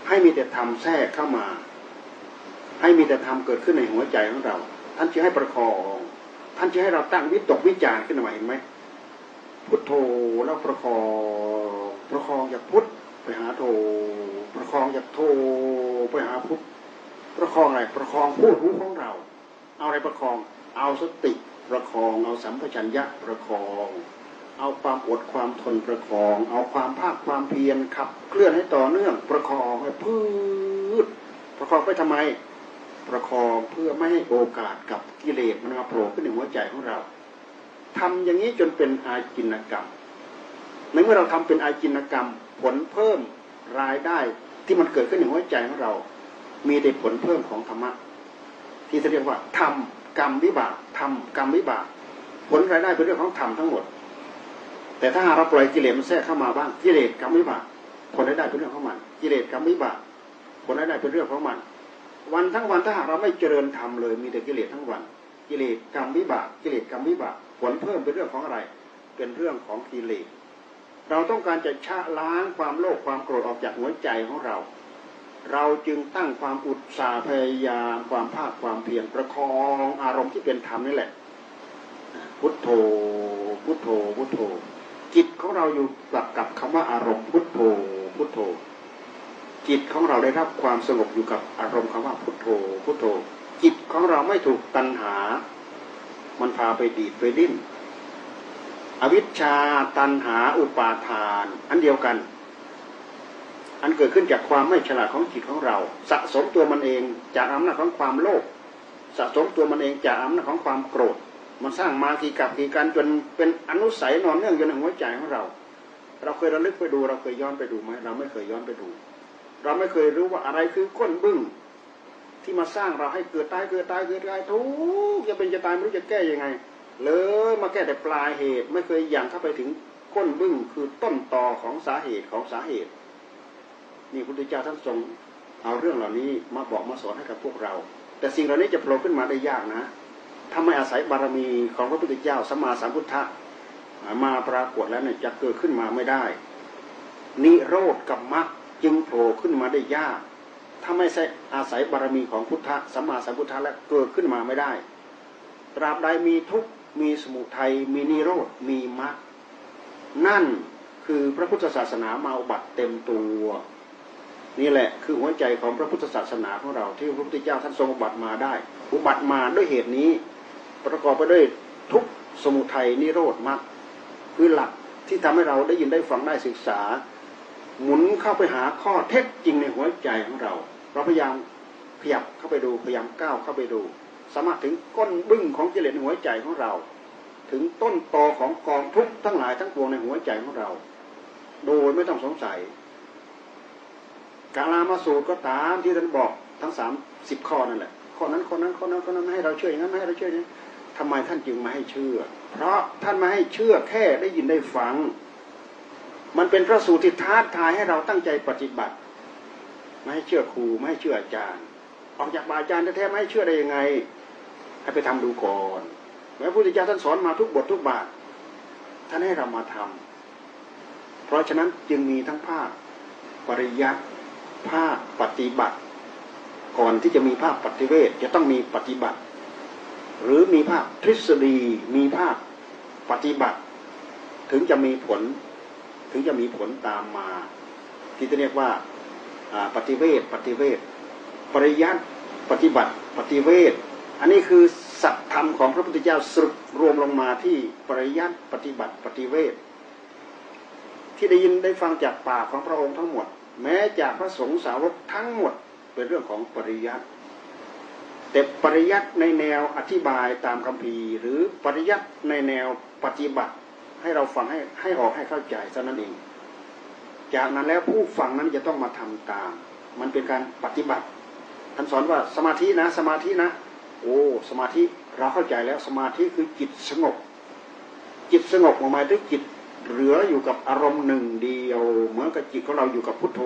ให้มีแต่ธรรมแทรกเข้ามาให้มีแต่ธรรมเกิดขึ้นในหัวใจของเราท่านจะให้ประคองท่านจะให้เราตั้งวิตกวิจารขึ้นมาเห็นไหมพุทโธแล้วประคองจากพุทไปหาโธประคองจากโธไปหาพุทประคองอะไรประคองผู้รู้ของเราเอาอะไรประคองเอาสติประคองเอาสัมปชัญญะประคองเอาความอดความทนประคองเอาความภาคความเพียรขับเคลื่อนให้ต่อเนื่องประคองให้พืชประคองไปทำไมประคองเพื่อไม่ให้โอกาสกับกิเลสมันมาโผล่ขึ้นในหัวใจของเราทำอย่างนี้จนเป็นอาจินกรรมในเมื่อเราทำเป็นอาจินกรรมผลเพิ่มรายได้ที่มันเกิดขึ้นในหัวใจของเรามีแต่ผลเพิ่มของธรรมะที่เรียกว่าธรรมกรรมวิบากธรรมกรรมวิบากผลรายได้เป็นเรื่องของธรรมทั้งหมดแต่ถ้าเราปล่อยกิเลสมันแทรกเข้ามาบ้างกิเลสกรรมวิบากผลรายได้เป็นเรื่องของมันกิเลสกรรมวิบากผลรายได้เป็นเรื่องของมันวันทั้งวันถ้าหากเราไม่เจริญธรรมเลยมีแต่กิเลสทั้งวันกิเลสกรรมวิบากกิเลสกรรมวิบากผลเพิ่มเป็นเรื่องของอะไรเป็นเรื่องของกิเลสเราต้องการจะชะล้างความโลภความโกรธออกจากหัวใจของเราเราจึงตั้งความอุตสาห์พยายามความภาคความเพียรประคองอารมณ์ที่เป็นธรรมนี่แหละพุทโธพุทโธพุทโธจิตของเราอยู่กับคำว่าอารมณ์พุทโธพุทโธจิตของเราได้รับความสงบอยู่กับอารมณ์คำว่าพุทโธพุทโธจิตของเราไม่ถูกตัณหามันพาไปดีดไปดิ้นอวิชชาตัณหาอุปาทานอันเดียวกันอันเกิดขึ้นจากความไม่ฉลาดของจิตของเราสะสมตัวมันเองจากอำนาจของความโลภสะสมตัวมันเองจากอำนาจของความโกรธมันสร้างมากี่กับกี่การจนเป็นอนุสัยนอนเนื่องอยู่ในหัวใจของเราเราเคยระลึกไปดูเราเคยย้อนไปดูไหมเราไม่เคยย้อนไปดูเราไม่เคยรู้ว่าอะไรคือก้นบึ้งที่มาสร้างเราให้เกิดตายทุกจะเป็นจะตายไม่รู้จะแก้ยังไงเลยมาแก้แต่ปลายเหตุไม่เคยยังเข้าไปถึงก้นบึ้งคือต้นตอของสาเหตุนี่พระพุทธเจ้าท่านทรงเอาเรื่องเหล่านี้มาบอกมาสอนให้กับพวกเราแต่สิ่งเหล่านี้จะโผล่ขึ้นมาได้ยากนะถ้าไม่อาศัยบารมีของพระพุทธเจ้าสัมมาสัมพุทธะมาปรากฏแล้วเนี่ยจะเกิดขึ้นมาไม่ได้นิโรธกับมรรคจึงโผล่ขึ้นมาได้ยากถ้าไม่ใช่อาศัยบารมีของพุทธะสัมมาสัมพุทธะแล้วเกิดขึ้นมาไม่ได้ตราบใดมีทุกข์มีสมุทัยมีนิโรธมีมรรคนั่นคือพระพุทธศาสนามาอุบัติเต็มตัวนี่แหละคือหัวใจของพระพุทธศาสนาของเราที่พระพุทธเจ้าท่านทรงอุบัติมาได้อุบัติมาด้วยเหตุนี้ประกอบไปด้วยทุกข์สมุทัยนิโรธมรรคคือหลักที่ทำให้เราได้ยินได้ฟังได้ศึกษาหมุนเข้าไปหาข้อเท็จจริงในหัวใจของเราเราพยายามขยับเข้าไปดูพยายามก้าวเข้าไปดูสามารถถึงก้นบึ้งของกิเลสในหัวใจของเราถึงต้นตอของกองทุกข์ทั้งหลายทั้งปวงในหัวใจของเราโดยไม่ต้องสงสัยกาลามาสูตรก็ตามที่ท่านบอกทั้ง30 ข้อนั่นแหละข้อนั้นให้เราเชื่ออย่างนั้นให้เราเชื่ออย่างนี้ทำไมท่านจึงไม่ให้เชื่อเพราะท่านไม่ให้เชื่อแค่ได้ยินได้ฟังมันเป็นพระสูตรที่ท้าทายให้เราตั้งใจปฏิบัติไม่ให้เชื่อครูไม่ให้เชื่ออาจารย์ออกจากบาอาจารย์แท้ๆไม่ให้เชื่อได้ยังไงให้ไปทำดูก่อนแม้พระพุทธเจ้าท่านสอนมาทุกบททุกบาทท่านให้เรามาทำเพราะฉะนั้นจึงมีทั้งภาคปริยัติภาคปฏิบัติก่อนที่จะมีภาคปฏิเวทจะต้องมีปฏิบัติหรือมีภาคทฤษฎีมีภาคปฏิบัติถึงจะมีผลตามมาที่จะเรียกว่าปฏิเวทปริยัติปฏิบัติปฏิเวทอันนี้คือสัจธรรมของพระพุทธเจ้าสรุปรวมลงมาที่ปริยัติปฏิบัติปฏิเวทที่ได้ยินได้ฟังจากปากของพระองค์ทั้งหมดแม้จากพระสงฆ์สาวกทั้งหมดเป็นเรื่องของปริยัติแต่ปริยัติในแนวอธิบายตามคัมภีร์หรือปริยัติในแนวปฏิบัติให้เราฟังให้ออกให้เข้าใจเท่านั้นเองจากนั้นแล้วผู้ฟังนั้นจะต้องมาทำตามมันเป็นการปฏิบัติท่านสอนว่าสมาธินะโอ้สมาธิเราเข้าใจแล้วสมาธิคือจิตสงบออกมาด้วยจิตเหลืออยู่กับอารมณ์หนึ่งเดียวเหมือนกับจิตของเราอยู่กับพุทโธ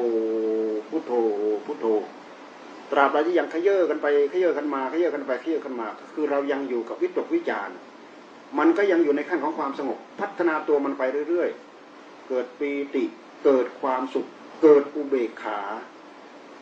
ตราบใดที่ยังขยื่นกันไปขยื่นกันมาคือเรายังอยู่กับวิตกวิจารมันก็ยังอยู่ในขั้นของความสงบพัฒนาตัวมันไปเรื่อยๆเกิดปีติเกิดความสุขเกิดอุเบกขา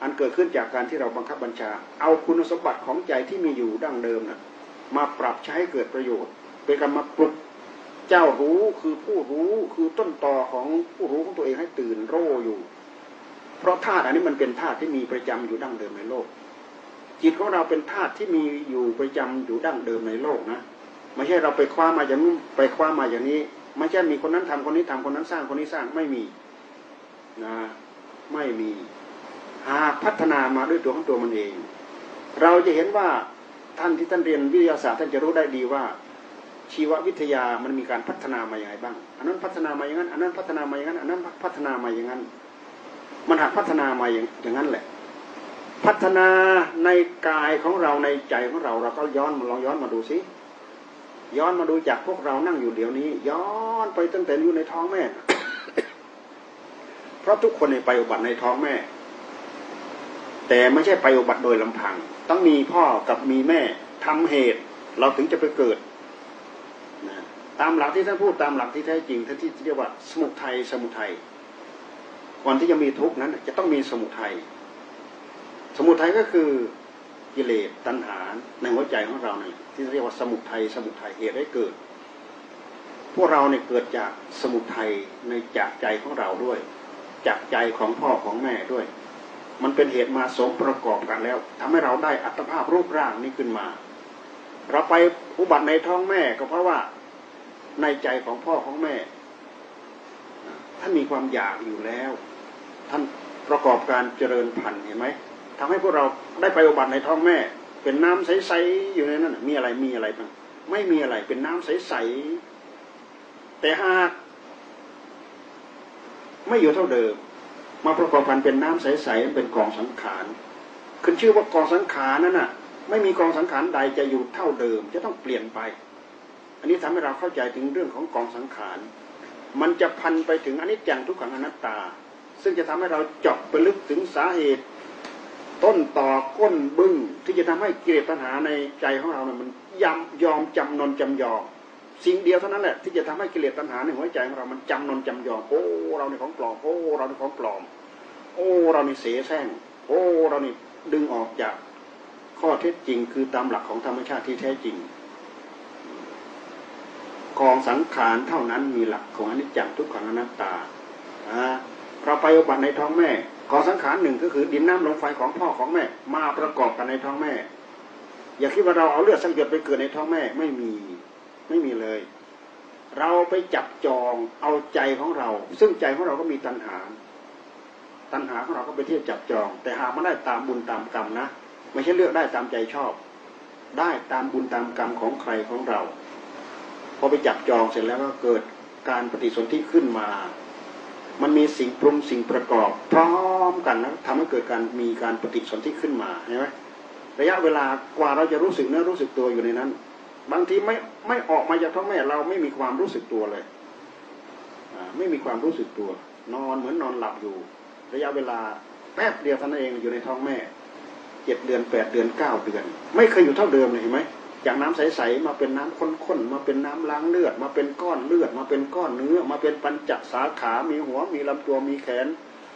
อันเกิดขึ้นจากการที่เราบังคับบัญชาเอาคุณสมบัติของใจที่มีอยู่ดั้งเดิมน่ะมาปรับใช้ให้เกิดประโยชน์เป็นการมาปลุกเจ้ารู้คือผู้รู้คือต้นตอของผู้รู้ของตัวเองให้ตื่นโร่อยู่เพราะธาตุอันนี้มันเป็นธาตุที่มีประจำอยู่ดั้งเดิมในโลกจิตของเราเป็นธาตุที่มีอยู่ประจำอยู่ดั้งเดิมในโลกนะไม่ใช่เราไปคว้ามาอย่างนู้นไปคว้ามาอย่างนี้ไม่ใช่มีคนนั้นทำคนนี้ทำคนนั้นสร้างคนนี้สร้างไม่มีนะไม่มีหากพัฒนามาด้วยตัวของตัวมันเองเราจะเห็นว่าท่านที่ท่านเรียนวิทยาศาสตร์ท่านจะรู้ได้ดีว่าชีววิทยามันมีการพัฒนามาอย่างไรบ้างอันนั้นพัฒนามาอย่างนั้นอันนั้นพัฒนามาอย่างนั้นอันนั้นพัฒนามาอย่างนั้นมันหากพัฒนามาอย่างนั้นแหละพัฒนาในกายของเราในใจของเราเราก็ลองย้อนมาดูสิย้อนมาดูจากพวกเรานั่งอยู่เดี๋ยวนี้ย้อนไปตั้งแต่อยู่ในท้องแม่ เพราะทุกคนไปอุบัติในท้องแม่แต่ไม่ใช่ไปอุบัติโดยลำพังต้องมีพ่อกับมีแม่ทำเหตุเราถึงจะไปเกิดนะตามหลักที่ท่านพูดตามหลักที่แท้จริงท่านที่เรียกว่าสมุทัยก่อนที่จะมีทุกข์นั้นจะต้องมีสมุทัยก็คือกิเลสตัณหาในหัวใจของเราเนี่ยที่เรียกว่าสมุทัยเหตุให้เกิดพวกเราเนี่ยเกิดจากสมุทัยในจากใจของเราด้วยจากใจของพ่อของแม่ด้วยมันเป็นเหตุมาสมประกอบกันแล้วทำให้เราได้อัตภาพรูปร่างนี้ขึ้นมาเราไปอุบัติในท้องแม่ก็เพราะว่าในใจของพ่อของแม่ท่านมีความอยากอยู่แล้วท่านประกอบการเจริญพันธุ์เห็นไหมทำให้พวกเราได้ไปอุบัติในท้องแม่เป็นน้ำใสๆอยู่ในนั้นมีอะไรบ้างไม่มีอะไรเป็นน้ำใสๆแต่หากไม่อยู่เท่าเดิมมาประกอบกันเป็นน้ำใสๆเป็นกองสังขารขึ้นชื่อว่ากองสังขารนั่นน่ะไม่มีกองสังขารใดจะอยู่เท่าเดิมจะต้องเปลี่ยนไปอันนี้ทำให้เราเข้าใจถึงเรื่องของกองสังขารมันจะพันไปถึงอนิจจังทุกขังอนัตตาซึ่งจะทำให้เราเจาะไปลึกถึงสาเหตุต้นต่อก้นบึ้งที่จะทำให้กิเลสตัณหาในใจของเราเนี่ยมันยอมจำนนจำยอมสิ่งเดียวเท่านั้นแหละที่จะทำให้กิเลสตัณหาในหัวใจของเรามันจำนนจำยอมโอ้เราในของปลอมโอ้เราในของปลอมโอ้เราในเสแสร้งโอ้เรานี่ดึงออกจากข้อเท็จจริงคือตามหลักของธรรมชาติที่แท้จริงกองสังขารเท่านั้นมีหลักของอนิจจังทุกขังอนัตตาเราไปอุบัติในท้องแม่กองสังขารหนึ่งก็คือดินน้ำลมไฟของพ่อของแม่มาประกอบกันในท้องแม่อย่าคิดว่าเราเอาเลือดสังเกตไปเกิดในท้องแม่ไม่มีเลยเราไปจับจองเอาใจของเราซึ่งใจของเราก็มีตัณหาของเราก็ไปเที่ยวจับจองแต่หากมันได้ตามบุญตามกรรมนะไม่ใช่เลือกได้ตามใจชอบได้ตามบุญตามกรรมของใครของเราพอไปจับจองเสร็จแล้วก็เกิดการปฏิสนธิขึ้นมามันมีสิ่งปรุงสิ่งประกอบพร้อมกันนะทำให้เกิดการมีการปฏิสนธิขึ้นมาใช่ไหมระยะเวลากว่าเราจะรู้สึกเนื้อรู้สึกตัวอยู่ในนั้นบางทีไม่ออกมาจากท้องแม่เราไม่มีความรู้สึกตัวเลยไม่มีความรู้สึกตัวนอนเหมือนนอนหลับอยู่ระยะเวลาแป๊บเดียวเท่านั้นเองอยู่ในท้องแม่7 เดือน8 เดือน9 เดือนไม่เคยอยู่เท่าเดิมเลยเห็นไหมจากน้ำใสๆมาเป็นน้ำข้นๆมาเป็นน้ำล้างเลือดมาเป็นก้อนเลือดมาเป็นก้อนเนื้อมาเป็นปัญจสาขามีหัวมีลำตัวมีแขน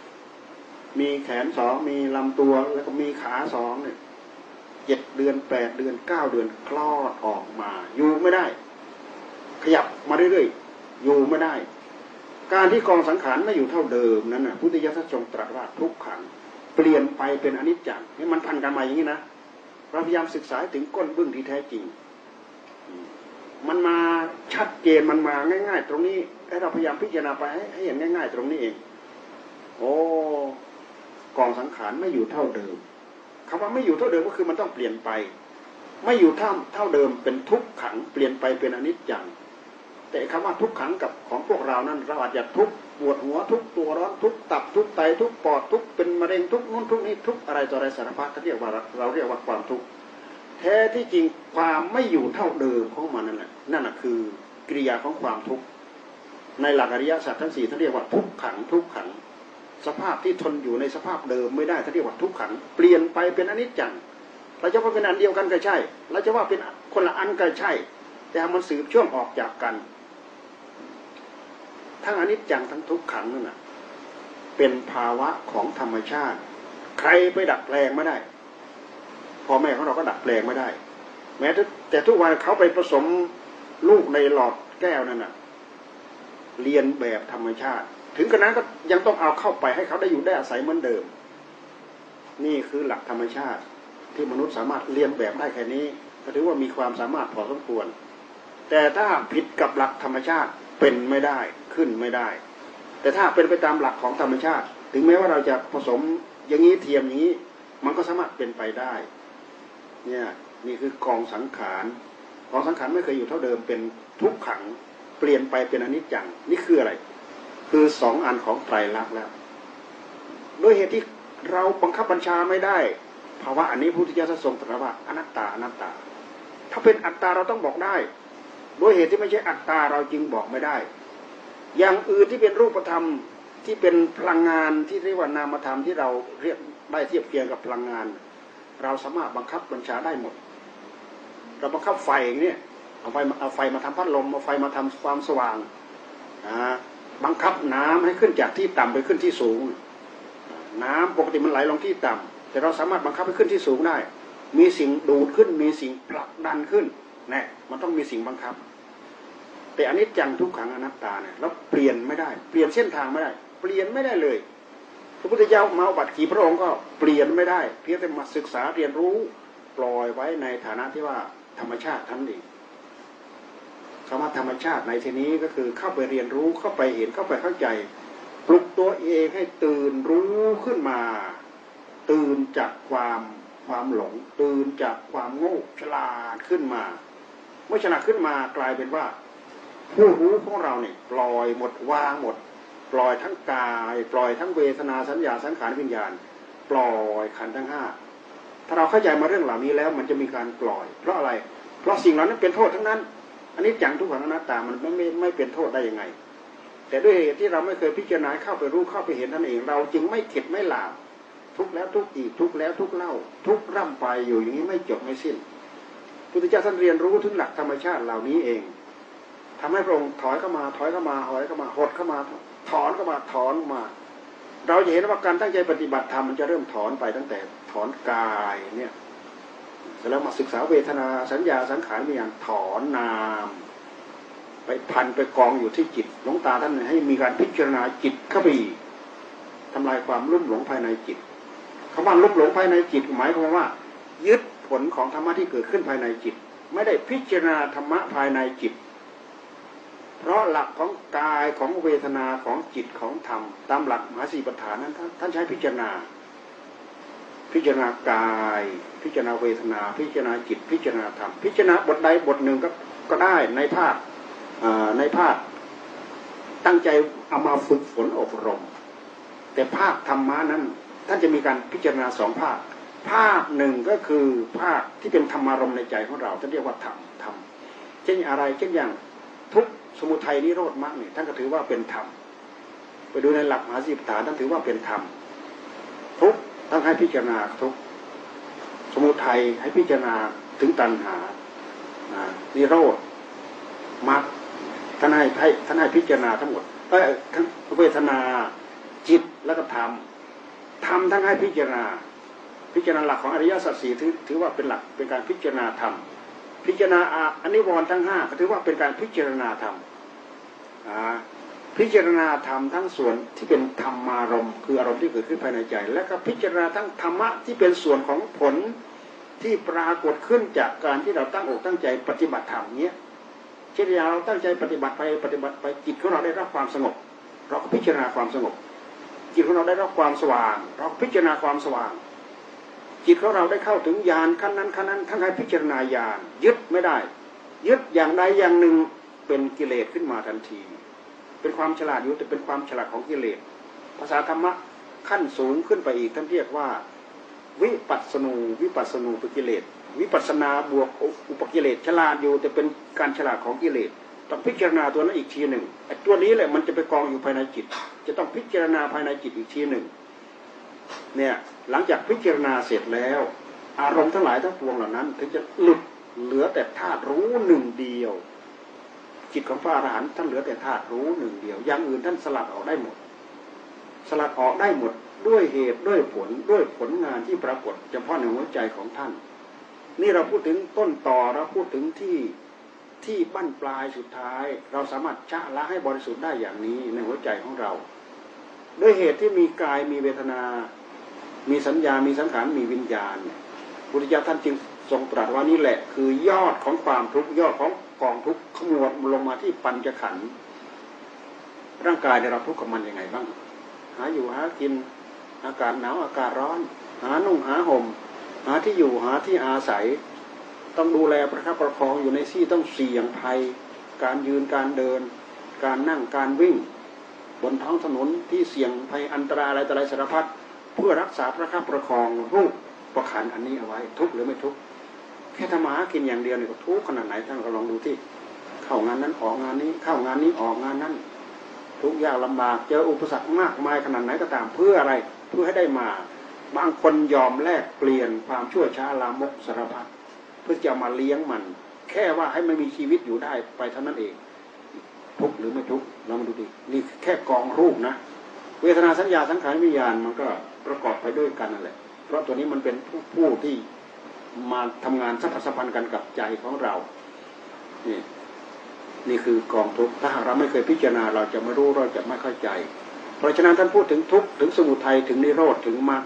2มีลำตัวแล้วก็มีขา2เนี่ย7 เดือน8 เดือน9 เดือนคลอดออกมาอยู่ไม่ได้ขยับมาเรื่อยๆอยู่ไม่ได้การที่กองสังขารไม่อยู่เท่าเดิมนั้นน่ะพุทธิยถาทรงตรัสว่าทุกขังเปลี่ยนไปเป็นอนิจจังให้มันพันกันมาอย่างนี้นะเราพยายามศึกษาถึงก้นบึ้งที่แท้จริงมันมาชัดเจนมันมาง่ายๆตรงนี้ให้เราพยายามพิจารณาไปให้เห็นง่ายๆตรงนี้เองโอ้กองสังขารไม่อยู่เท่าเดิมคำว่าไม่อยู่เท่าเดิมก็คือมันต้องเปลี่ยนไปไม่อยู่เท่าเดิมเป็นทุกขังเปลี่ยนไปเป็นอนิจจังแต่คำว่าทุกขังกับของพวกเรานั้นเราอาจจะทุกปวดหัวทุกตัวร้อนทุกตับทุกไตทุกปอดทุกเป็นมะเร็งทุกนู้นทุกนี้ทุกอะไรต่ออะไรสารพัดเราเรียกว่าความทุกข์แท้ที่จริงความไม่อยู่เท่าเดิมของมันนั่นแหละคือกิริยาของความทุกข์ในหลักอริยสัจทั้ง4ท่านเรียกว่าทุกขังสภาพที่ทนอยู่ในสภาพเดิมไม่ได้ท่านเรียกว่าทุกขังเปลี่ยนไปเป็นอนิจจังเราจะว่าเป็นอันเดียวกันก็ใช่เราจะว่าเป็นคนละอันก็ใช่แต่มันสืบช่วงออกจากกันทั้งอนิจจังทั้งทุกขังนั่นน่ะเป็นภาวะของธรรมชาติใครไปดัดแปลงไม่ได้พ่อแม่ของเราก็ดัดแปลงไม่ได้แม้แต่ทุกวันเขาไปผสมลูกในหลอดแก้วนั่นน่ะเรียนแบบธรรมชาติถึงขนาดนั้นก็ยังต้องเอาเข้าไปให้เขาได้อยู่ได้อาศัยเหมือนเดิมนี่คือหลักธรรมชาติที่มนุษย์สามารถเรียนแบบได้แค่นี้ก็ถือว่ามีความสามารถพอสมควรแต่ถ้าผิดกับหลักธรรมชาติเป็นไม่ได้ขึ้นไม่ได้แต่ถ้าเป็นไปตามหลักของธรรมชาติถึงแม้ว่าเราจะผสมอย่างนี้เทียมอย่างนี้มันก็สามารถเป็นไปได้เนี่ยนี่คือกองสังขารกองสังขารไม่เคยอยู่เท่าเดิมเป็นทุกขังเปลี่ยนไปเป็นอนิจจังนี่คืออะไรคือสองอันของไตรลักษณ์แล้วด้วยเหตุที่เราบังคับบัญชาไม่ได้ภาวะอันนี้พุทธเจ้าทรงตรัสว่าอนัตตาอนัตตาถ้าเป็นอัตตาเราต้องบอกได้ด้วยเหตุที่ไม่ใช่อัตตาเราจึงบอกไม่ได้อย่างอื่นที่เป็นรูปธรรมที่เป็นพลังงานที่เรียกว่านามธรรมที่เราเรียกได้เทียบเคียงกับพลังงานเราสามารถบังคับบัญชาได้หมดเราบังคับไฟอย่างนี้เอาไฟมาทำพัดลมเอาไฟมาทำความสว่างบังคับน้ำให้ขึ้นจากที่ต่ำไปขึ้นที่สูงน้ำปกติมันไหลลงที่ต่ำแต่เราสามารถบังคับให้ขึ้นที่สูงได้มีสิ่งดูดขึ้นมีสิ่งผลักดันขึ้นเนี่ยมันต้องมีสิ่งบังคับแต่อนิจจังทุกขังอนัตตาเนี่ยเราเปลี่ยนไม่ได้เปลี่ยนเส้นทางไม่ได้เปลี่ยนไม่ได้เลยพระพุทธเจ้ามาบัติกี่พระองค์ก็เปลี่ยนไม่ได้เพียงแต่มาศึกษาเรียนรู้ปล่อยไว้ในฐานะที่ว่าธรรมชาติท่านเองคำว่าธรรมชาติในที่นี้ก็คือเข้าไปเรียนรู้เข้าไปเห็นเข้าไปเข้าใจปลุกตัวเองให้ตื่นรู้ขึ้นมาตื่นจากความหลงตื่นจากความโง่ฉลาดขึ้นมาเมื่อฉลาดขึ้นมากลายเป็นว่าผู้รู้ของเราเนี่ยปล่อยหมดวางหมดปล่อยทั้งกายปล่อยทั้งเวทนาสัญญาสังขารวิญญาณปล่อยขันธ์ทั้งห้าถ้าเราเข้าใจมาเรื่องเหล่านี้แล้วมันจะมีการปล่อยเพราะอะไรเพราะสิ่งเหล่านั้นเป็นโทษทั้งนั้นอันนี้จังทุกขังอนัตตามันไม่เป็นโทษได้ยังไงแต่ด้วยเหตุที่เราไม่เคยพิจารณาเข้าไปรู้เข้าไปเห็นท่านเองเราจึงไม่เข็ดไม่หลาบทุกแล้วทุกอีกทุกแล้วทุกเล่าทุกร่ำไปอยู่อย่างนี้ไม่จบไม่สิ้นพุทธเจ้าท่านเรียนรู้ถึงหลักธรรมชาติเหล่านี้เองทำให้พระองค์ถอยเข้ามาถอยเข้ามาถอยเข้ามาหดเข้ามาถอนเข้ามาถอนมาเราจะเห็นว่าการตั้งใจปฏิบัติธรรมมันจะเริ่มถอนไปตั้งแต่ถอนกายเนี่ยเสร็จแล้วมาศึกษาเวทนาสัญญาสังขารวิญญาณถอนนามไปพันไปกองอยู่ที่จิตหลวงตาท่านให้มีการพิจารณาจิตเข้าไปทำลายความลุ่มหลงภายในจิตคำว่าลุ่มหลงภายในจิตหมายความว่ายึดผลของธรรมะที่เกิดขึ้นภายในจิตไม่ได้พิจารณาธรรมะภายในจิตเพราะหลักของกายของเวทนาของจิตของธรรมตามหลักมหาสีปัฏฐานนั้นท่านใช้พิจารณากายพิจารณาเวทนาพิจารณาจิตพิจารณาธรรมพิจารณาบทใดบทหนึ่งก็ได้ในภาคตั้งใจเอามาฝึกฝนอบรมแต่ภาคธรรมะนั้นท่านจะมีการพิจารณาสองภาคหนึ่งก็คือภาคที่เป็นธรรมารมณ์ในใจของเราท่านเรียกว่าธรรมเช่นอะไรเช่นอย่างทุกสมุทัยนิโรธมรรคเนี่ยท่านก็ถือว่าเป็นธรรมไปดูในหลักมหาสีปัฏฐานท่านถือว่าเป็นธรรมทุกต้องให้พิจารณาทุกสมุทัยให้พิจารณาถึงตัณหานิโรธมรรคท่านให้พิจารณาทั้งหมดทั้งเวทนาจิตแล้วก็ธรรมทั้งให้พิจารณาหลักของอริยสัจสี่ถือว่าเป็นหลักเป็นการพิจารณาธรรมพิจารณาอนิวรณ์ทั้งห้าก็ถือว่าเป็นการพิจารณาธรรมพิจารณาธรรมทั้งส่วนที่เป็นธรรมารมณ์คืออารมณ์ที่เกิดขึ้นภายในใจและก็พิจารณาทั้งธรรมะที่เป็นส่วนของผลที่ปรากฏขึ้นจากการที่เราตั้งอกตั้งใจปฏิบัติธรรมเนี้ยเช่นเราตั้งใจปฏิบัติไปจิตของเราได้รับความสงบเราก็พิจารณาความสงบจิตของเราได้รับความสว่างเราพิจารณาความสว่างจิตของเราได้เข้าถึงญาณขั้นนั้นทั้งให้พิจารณาญาณยึดไม่ได้ยึดอย่างใดอย่างหนึ่งเป็นกิเลสขึ้นมาทันทีเป็นความฉลาดอยู่แต่เป็นความฉลาดของกิเลสภาษาธรรมะขั้นสูงขึ้นไปอีกท่านเรียกว่าวิปัสสนูเป็นกิเลสวิปัสสนาบวกอุปกิเลสฉลาดอยู่แต่เป็นการฉลาดของกิเลสต้องพิจารณาตัวนั้นอีกทีหนึ่งไอ้ตัวนี้แหละมันจะไปกองอยู่ภายในจิตจะต้องพิจารณาภายในจิตอีกทีหนึ่งเนี่ยหลังจากพิจารณาเสร็จแล้วอารมณ์ทั้งหลายทั้งปวงเหล่านั้นถึงจะหลุดเหลือแต่ธาตุรู้หนึ่งเดียวจิตของพระอรหันต์ท่านเหลือแต่ธาตุรู้หนึ่งเดียวอย่างอื่นท่านสลัดออกได้หมดด้วยเหตุด้วยผลด้วยผลงานที่ปรากฏเฉพาะในหัวใจของท่านนี่เราพูดถึงต้นต่อเราพูดถึงที่บั้นปลายสุดท้ายเราสามารถชะละให้บริสุทธิ์ได้อย่างนี้ในหัวใจของเราด้วยเหตุที่มีกายมีเวทนามีสัญญามีสังขารมีวิญญาณพุทธเจ้าท่านจึงทรงตรัสว่านี่แหละคือยอดของความทุกข์ยอดของกองทุกข์ขมวดลงมาที่ปัญจขันธ์ร่างกายได้รับทุกข์กับมันยังไงบ้างหาอยู่หากินอากาศหนาวอากาศร้อนหานุ่งหาห่มหาที่อยู่หาที่อาศัยต้องดูแลประคับประคองอยู่ในที่ต้องเสี่ยงภัยการยืนการเดินการนั่งการวิ่งบนท้องถนนที่เสี่ยงภัยอันตรายอะไรต่ออะไรสารพัดเพื่อรักษาประคับประคองรูปประขันอันนี้เอาไว้ทุกข์หรือไม่ทุกข์แค่ทำมาหากินอย่างเดียวเนี่ยก็ทุกข์ขนาดไหนท่านก็ลองดูที่เข้างานนั้นออกงานนี้เข้างานนี้ออกงานนั้นทุกข์ยากลำบากเจออุปสรรคมากมายขนาดไหนก็ตามเพื่ออะไรเพื่อให้ได้มาบางคนยอมแลกเปลี่ยนความชั่วช้าลามกสารพัดเพื่อจะมาเลี้ยงมันแค่ว่าให้มันมีชีวิตอยู่ได้ไปเท่านั้นเองทุกข์หรือไม่ทุกข์เรามาดูดินี่แค่กองรูปนะเวทนาสัญญาสังขารวิญญาณมันก็ประกอบไปด้วยกันนั่นแหละเพราะตัวนี้มันเป็นผู้ที่มาทำงานสัมพันธ์กันกับใจของเรานี่คือกองทุกข์ถ้าหากเราไม่เคยพิจารณาเราจะไม่รู้เราจะไม่เข้าใจเพราะฉะนั้นท่านพูดถึงทุกข์ถึงสมุทัยถึงนิโรธถึงมรรค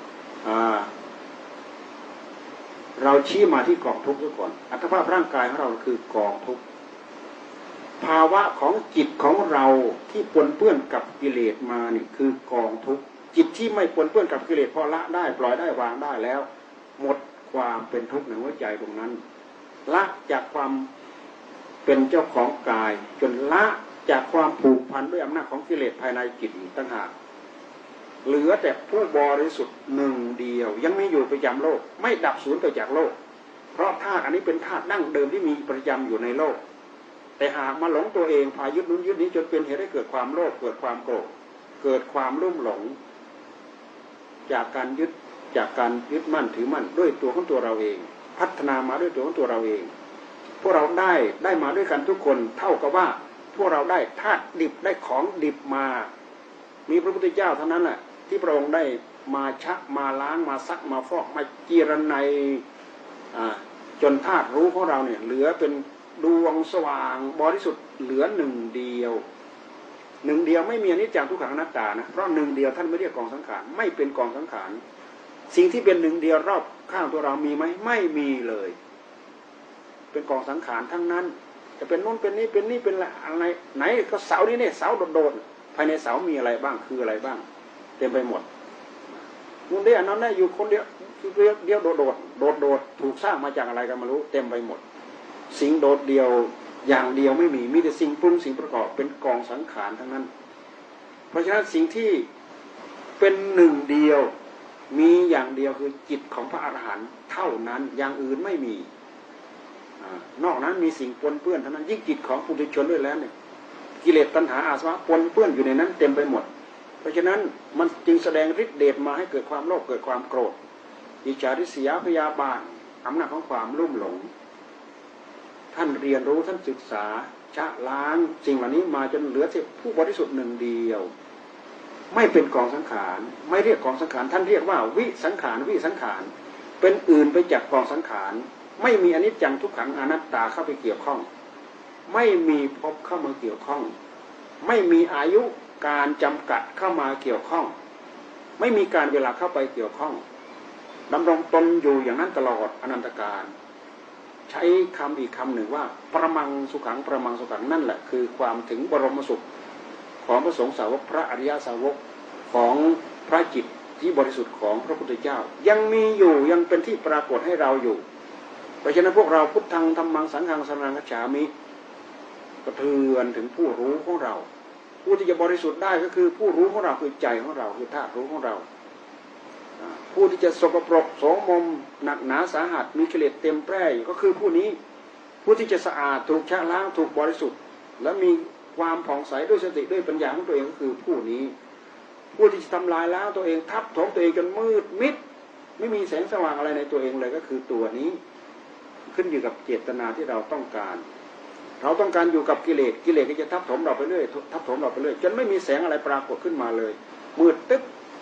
เราชี้มาที่กองทุกข์ก่อนอัตภาพร่างกายของเราคือกองทุกข์ภาวะของจิตของเราที่ปนเปื้อนกับกิเลสมานี่คือกองทุกข์จิตที่ไม่ปนเปื้อนกับกิเลสพอละได้ปล่อยได้วางได้แล้วหมดความเป็นทุกข์ในหัวใจตรงนั้นละจากความเป็นเจ้าของกายจนละจากความผูกพันด้วยอำนาจของกิเลสภายในจิตต่างหากเหลือแต่ผู้บริสุทธิ์หนึ่งเดียวยังมีอยู่ประจำโลกไม่ดับสูญไปจากโลกเพราะธาตุอันนี้เป็นธาตุดั้งเดิมที่มีประจำอยู่ในโลกแต่หากมาหลงตัวเองพายึดนู้นยึดนี้จนเป็นเหตุให้เกิดความโลภเกิดความโกรธเกิดความลุ่มหลงจากการยึดมั่นถือมั่นด้วยตัวของตัวเราเองพัฒนามาด้วยตัวของตัวเราเองพวกเราได้มาด้วยกันทุกคนเท่ากับว่าพวกเราได้ธาตุดิบได้ของดิบมามีพระพุทธเจ้าเท่านั้นแหละที่พระองค์ได้มาชักมาล้างมาซักมาฟอกมาเจรไนจนธาตุรู้ของเราเนี่ยเหลือเป็นดวงสว่างบริสุทธิ์เหลือหนึ่งเดียวไม่มีอนิจจังทุกขังอนัตตานะเพราะหนึ่งเดียวท่านไม่เรียกกองสังขารไม่เป็นกองสังขารสิ่งที่เป็นหนึ่งเดียวรอบข้างตัวเรามีไหมไม่มีเลยเป็นกองสังขารทั้งนั้นจะเป็นนู้นเป็นนี้เป็นอะไรไหนก็เสานี้เนี่ยเสาโดดๆภายในเสามีอะไรบ้างคืออะไรบ้างเต็มไปหมดนู้นได้อันนั้นได้อยู่คนเดียวโดดถูกสร้างมาจากอะไรกันไม่รู้เต็มไปหมดสิ่งโดดเดียวอย่างเดียวไม่มีแต่สิ่งปรุงสิ่งประกอบเป็นกองสังขารทั้งนั้นเพราะฉะนั้นสิ่งที่เป็นหนึ่งเดียวมีอย่างเดียวคือจิตของพระอรหันต์เท่านั้นอย่างอื่นไม่มีนอกนั้นมีสิ่งปนเปื้อนเท่านั้นยิ่งจิตของปุถุชนด้วยแล้วเนี่ยกิเลสตัณหาอาสวะปนเปื้อนอยู่ในนั้นเต็มไปหมดเพราะฉะนั้นมันจึงแสดงฤทธิ์เดชมาให้เกิดความโลภเกิดความโกรธอิจฉาริษยาพยาบาทอำนาจของความลุ่มหลงท่านเรียนรู้ท่านศึกษาชะล้างสิ่งเหล่านี้มาจนเหลือแต่ผู้บริสุทธิ์หนึ่งเดียวไม่เป็นกองสังขารไม่เรียกกองสังขารท่านเรียกว่าวิสังขารเป็นอื่นไปจากกองสังขารไม่มีอนิจจังทุกขังอนัตตาเข้าไปเกี่ยวข้องไม่มีภพเข้ามาเกี่ยวข้องไม่มีอายุการจำกัดเข้ามาเกี่ยวข้องไม่มีการเวลาเข้าไปเกี่ยวข้องดำรงตนอยู่อย่างนั้นตลอดอนันตกาลใช้คำอีกคำหนึ่งว่าประมังสุขังนั่นแหละคือความถึงบรมสุขของพระสงฆ์สาวกพระอริยสาวกของพระจิตที่บริสุทธิ์ของพระพุทธเจ้ายังมีอยู่ยังเป็นที่ปรากฏให้เราอยู่เพราะฉะนั้นพวกเราพุทธังธัมมังสังฆังสรณังคัจฉามิกระเทือนถึงผู้รู้ของเราผู้ที่จะบริสุทธิ์ได้ก็คือผู้รู้ของเราคือใจของเราคือธาตุรู้ของเราผู้ที่จะสกปรกโสมมหนักหนาสาหัสมีกิเลสเต็มแปร่ก็คือผู้นี้ผู้ที่จะสะอาดถูกชะล้างถูกบริสุทธิ์และมีความผ่องใสด้วยสติด้วยปัญญาของตัวเองก็คือผู้นี้ผู้ที่จะทำลายล้างตัวเองทับถมตัวเองจนมืดมิดไม่มีแสงสว่างอะไรในตัวเองเลยก็คือตัวนี้ขึ้นอยู่กับเจตนาที่เราต้องการอยู่กับกิเลสก็จะทับถมเราไปเรื่อยจนไม่มีแสงอะไรปรากฏขึ้นมาเลยมืดตึ๊บ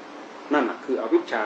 นั่นคืออวิชชา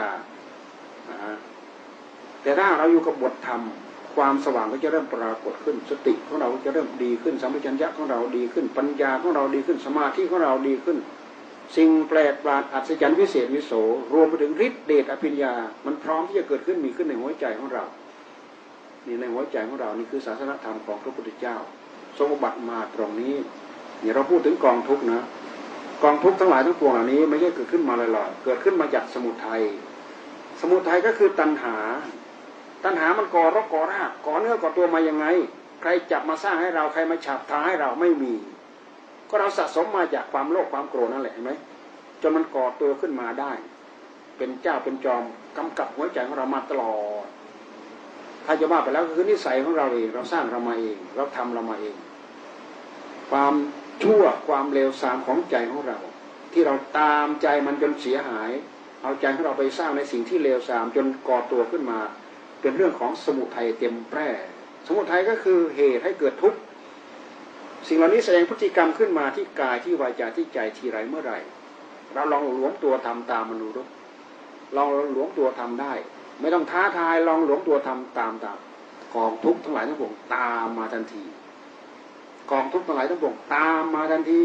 แต่ถ้าเราอยู่กับบทธรรมความสว่างก็จะเริ่มปรากฏขึ้นสติของเราก็จะเริ่มดีขึ้นสัมปชัญญะของเราดีขึ้นปัญญาของเราดีขึ้นสมาธิของเราดีขึ้นสิ่งแปลกประหลาดอัศจรรย์วิเศษวิโสรวมไปถึงฤทธิเดชอภิญญามันพร้อมที่จะเกิดขึ้นมีขึ้นในหัวใจของเรานี่ในหัวใจของเรานี่คือศาสนธรรมของพระพุทธเจ้าทรงอุบัติมาตรงนี้เนี่ยเราพูดถึงกองทุกข์นะกองทุกข์ทั้งหลายทั้งปวงเหล่านี้ไม่ใช่เกิดขึ้นมาลอยๆเกิดขึ้นมาจากสมุทัยก็คือตัณหามันก่อรกก่อรากก่อเนื้อก่อตัวมายังไงใครจับมาสร้างให้เราใครมาฉาบทาให้เราไม่มีก็เราสะสมมาจากความโลภความโกรธนั่นแหละเห็นไหมจนมันก่อตัวขึ้นมาได้เป็นเจ้าเป็นจอมกำกับหัวใจของเรามาตลอดถ้าจะว่าไปแล้วคือนิสัยของเราเองเราสร้างเรามาเองเราทำเรามาเองความชั่วความเลวทรามของใจของเราที่เราตามใจมันจนเสียหายเอาใจของเราไปสร้างในสิ่งที่เลวทรามจนก่อตัวขึ้นมาเป็นเรื่องของสมุทัยเต็มแปร่สมุทัยก็คือเหตุให้เกิดทุกข์สิ่งเหล่านี้แสดงพฤติกรรมขึ้นมาที่กายที่วาจาที่ใจทีไรเมื่อไหร่เราลองหลวมตัวทำตามมันดูลองหลวมตัวทำได้ไม่ต้องท้าทายลองหลวมตัวทำตามกองทุกข์ทั้งหลายทั้งปวงตามมาทันทีกองทุกข์ทั้งหลายทั้งปวงตามมาทันที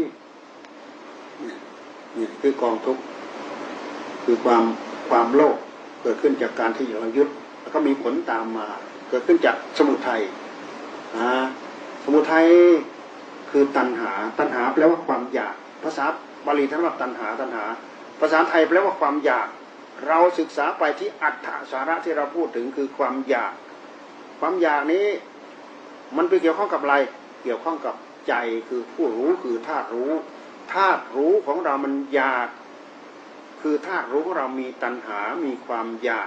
นี่คือกองทุกข์คือความโลภเกิดขึ้นจากการที่เรายึดแล้วก็มีผลตามมาเกิดขึ้นจากสมุทัยสมุทัยคือตัณหาแปลว่าความอยากภาษาบาลีท่านว่าตัณหาภาษาไทยแปลว่าความอยากเราศึกษาไปที่อัตถสาระที่เราพูดถึงคือความอยากนี้มันไปเกี่ยวข้องกับอะไรเกี่ยวข้องกับใจคือผู้รู้คือธาตุรู้ของเรามันอยากคือธาตุรู้ของเรามีตัณหามีความอยาก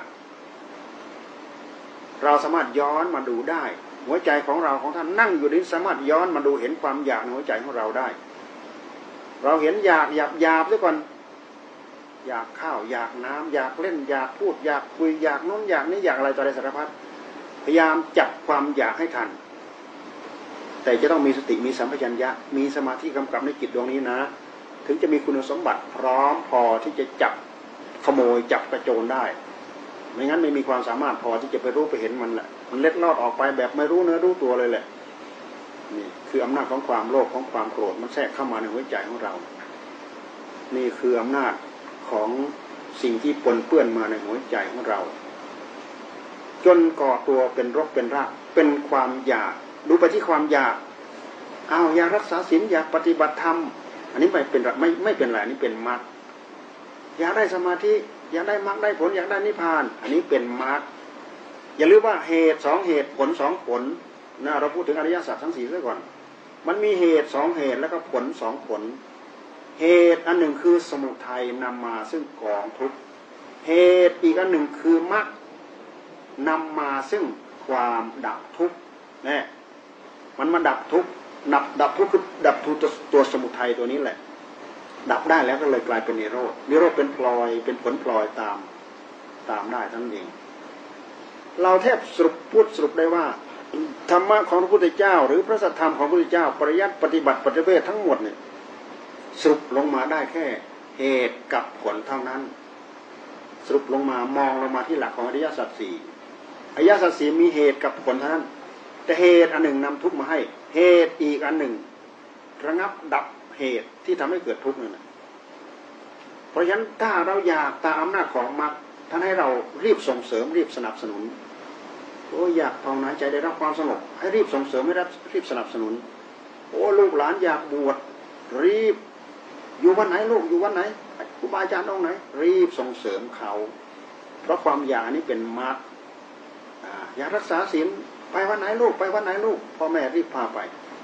เราสามารถย้อนมาดูได้หัวใจของเราของท่านนั่งอยู่นี้สามารถย้อนมาดูเห็นความอยากในหัวใจของเราได้เราเห็นอยากซะก่อนอยากข้าวอยากน้ำอยากเล่นอยากพูดอยากคุยอยากโน้นอยากนี้อยากอะไรต่ออะไรสารพัดพยายามจับความอยากให้ทันแต่จะต้องมีสติมีสัมปชัญญะมีสมาธิกำกับในจิตดวงนี้นะถึงจะมีคุณสมบัติพร้อมพอที่จะจับขโมยจับกระโจนได้ไม่งั้นไม่มีความสามารถพอที่จะไปรู้ไปเห็นมันแหละมันเล็ดลอดออกไปแบบไม่รู้เนื้อรู้ตัวเลยแหละนี่คืออำนาจของความโลภของความโกรธมันแทรกเข้ามาในหัวใจของเรานี่คืออำนาจของสิ่งที่ปนเปื้อนมาในหัวใจของเราจนก่อตัวเป็นรกเป็นรากเป็นความอยากดูไปที่ความอยากอยากรักษาศีลอยากปฏิบัติธรรมอันนี้ไม่เป็นไรนี่เป็นมรรคอยากได้สมาธิอยากได้มรรคได้ผลอยากได้นิพพานอันนี้เป็นมรรคอย่าลืมว่าเหตุสองเหตุผลสองผลนะเราพูดถึงอริยสัจทั้งสี่ซะก่อนมันมีเหตุสองเหตุแล้วก็ผลสองผลเหตุอันหนึ่งคือสมุทัยนำมาซึ่งกองทุกข์เหตุอีกอันหนึ่งคือมรรคนำมาซึ่งความดับทุกข์เนี่ยมันมาดับทุกข์ดับทุกข์คือดับตัวสมุทัยตัวนี้แหละดับได้แล้วก็เลยกลายเป็นนิโรธเป็นพลอยเป็นผลพลอยตามได้ทั้งนั้นเองเราแทบสรุปได้ว่าธรรมะของพระพุทธเจ้าหรือพระสัทธรรมของพระพุทธเจ้าปริยัติปฏิบัติปฏิเวททั้งหมดเนี่ยสรุปลงมาได้แค่เหตุกับผลเท่านั้นสรุปลงมามองลงมาที่หลักของอริยสัจสี่อริยสัจสี่มีเหตุกับผลเท่านั้นแต่เหตุอันหนึ่งนำทุกข์มาให้เหตุอีกอันหนึ่งระงับดับเหตุที่ทำให้เกิดทุกข์นั่นแหละเพราะฉะนั้นถ้าเราอยากตามอำนาจของมรรคท่านให้เรารีบส่งเสริมรีบสนับสนุนอยากภาวนาใจได้รับความสงบให้รีบส่งเสริมให้รีบสนับสนุนลูกหลานอยากบวชรีบอยู่วันไหนลูกอยู่วันไหนครูบาอาจารย์องค์ไหนรีบส่งเสริมเขาเพราะความอยากนี้เป็นมรรคอยากรักษาศีลไปวันไหนลูกไปวันไหนลูกพ่อแม่รีบพาไป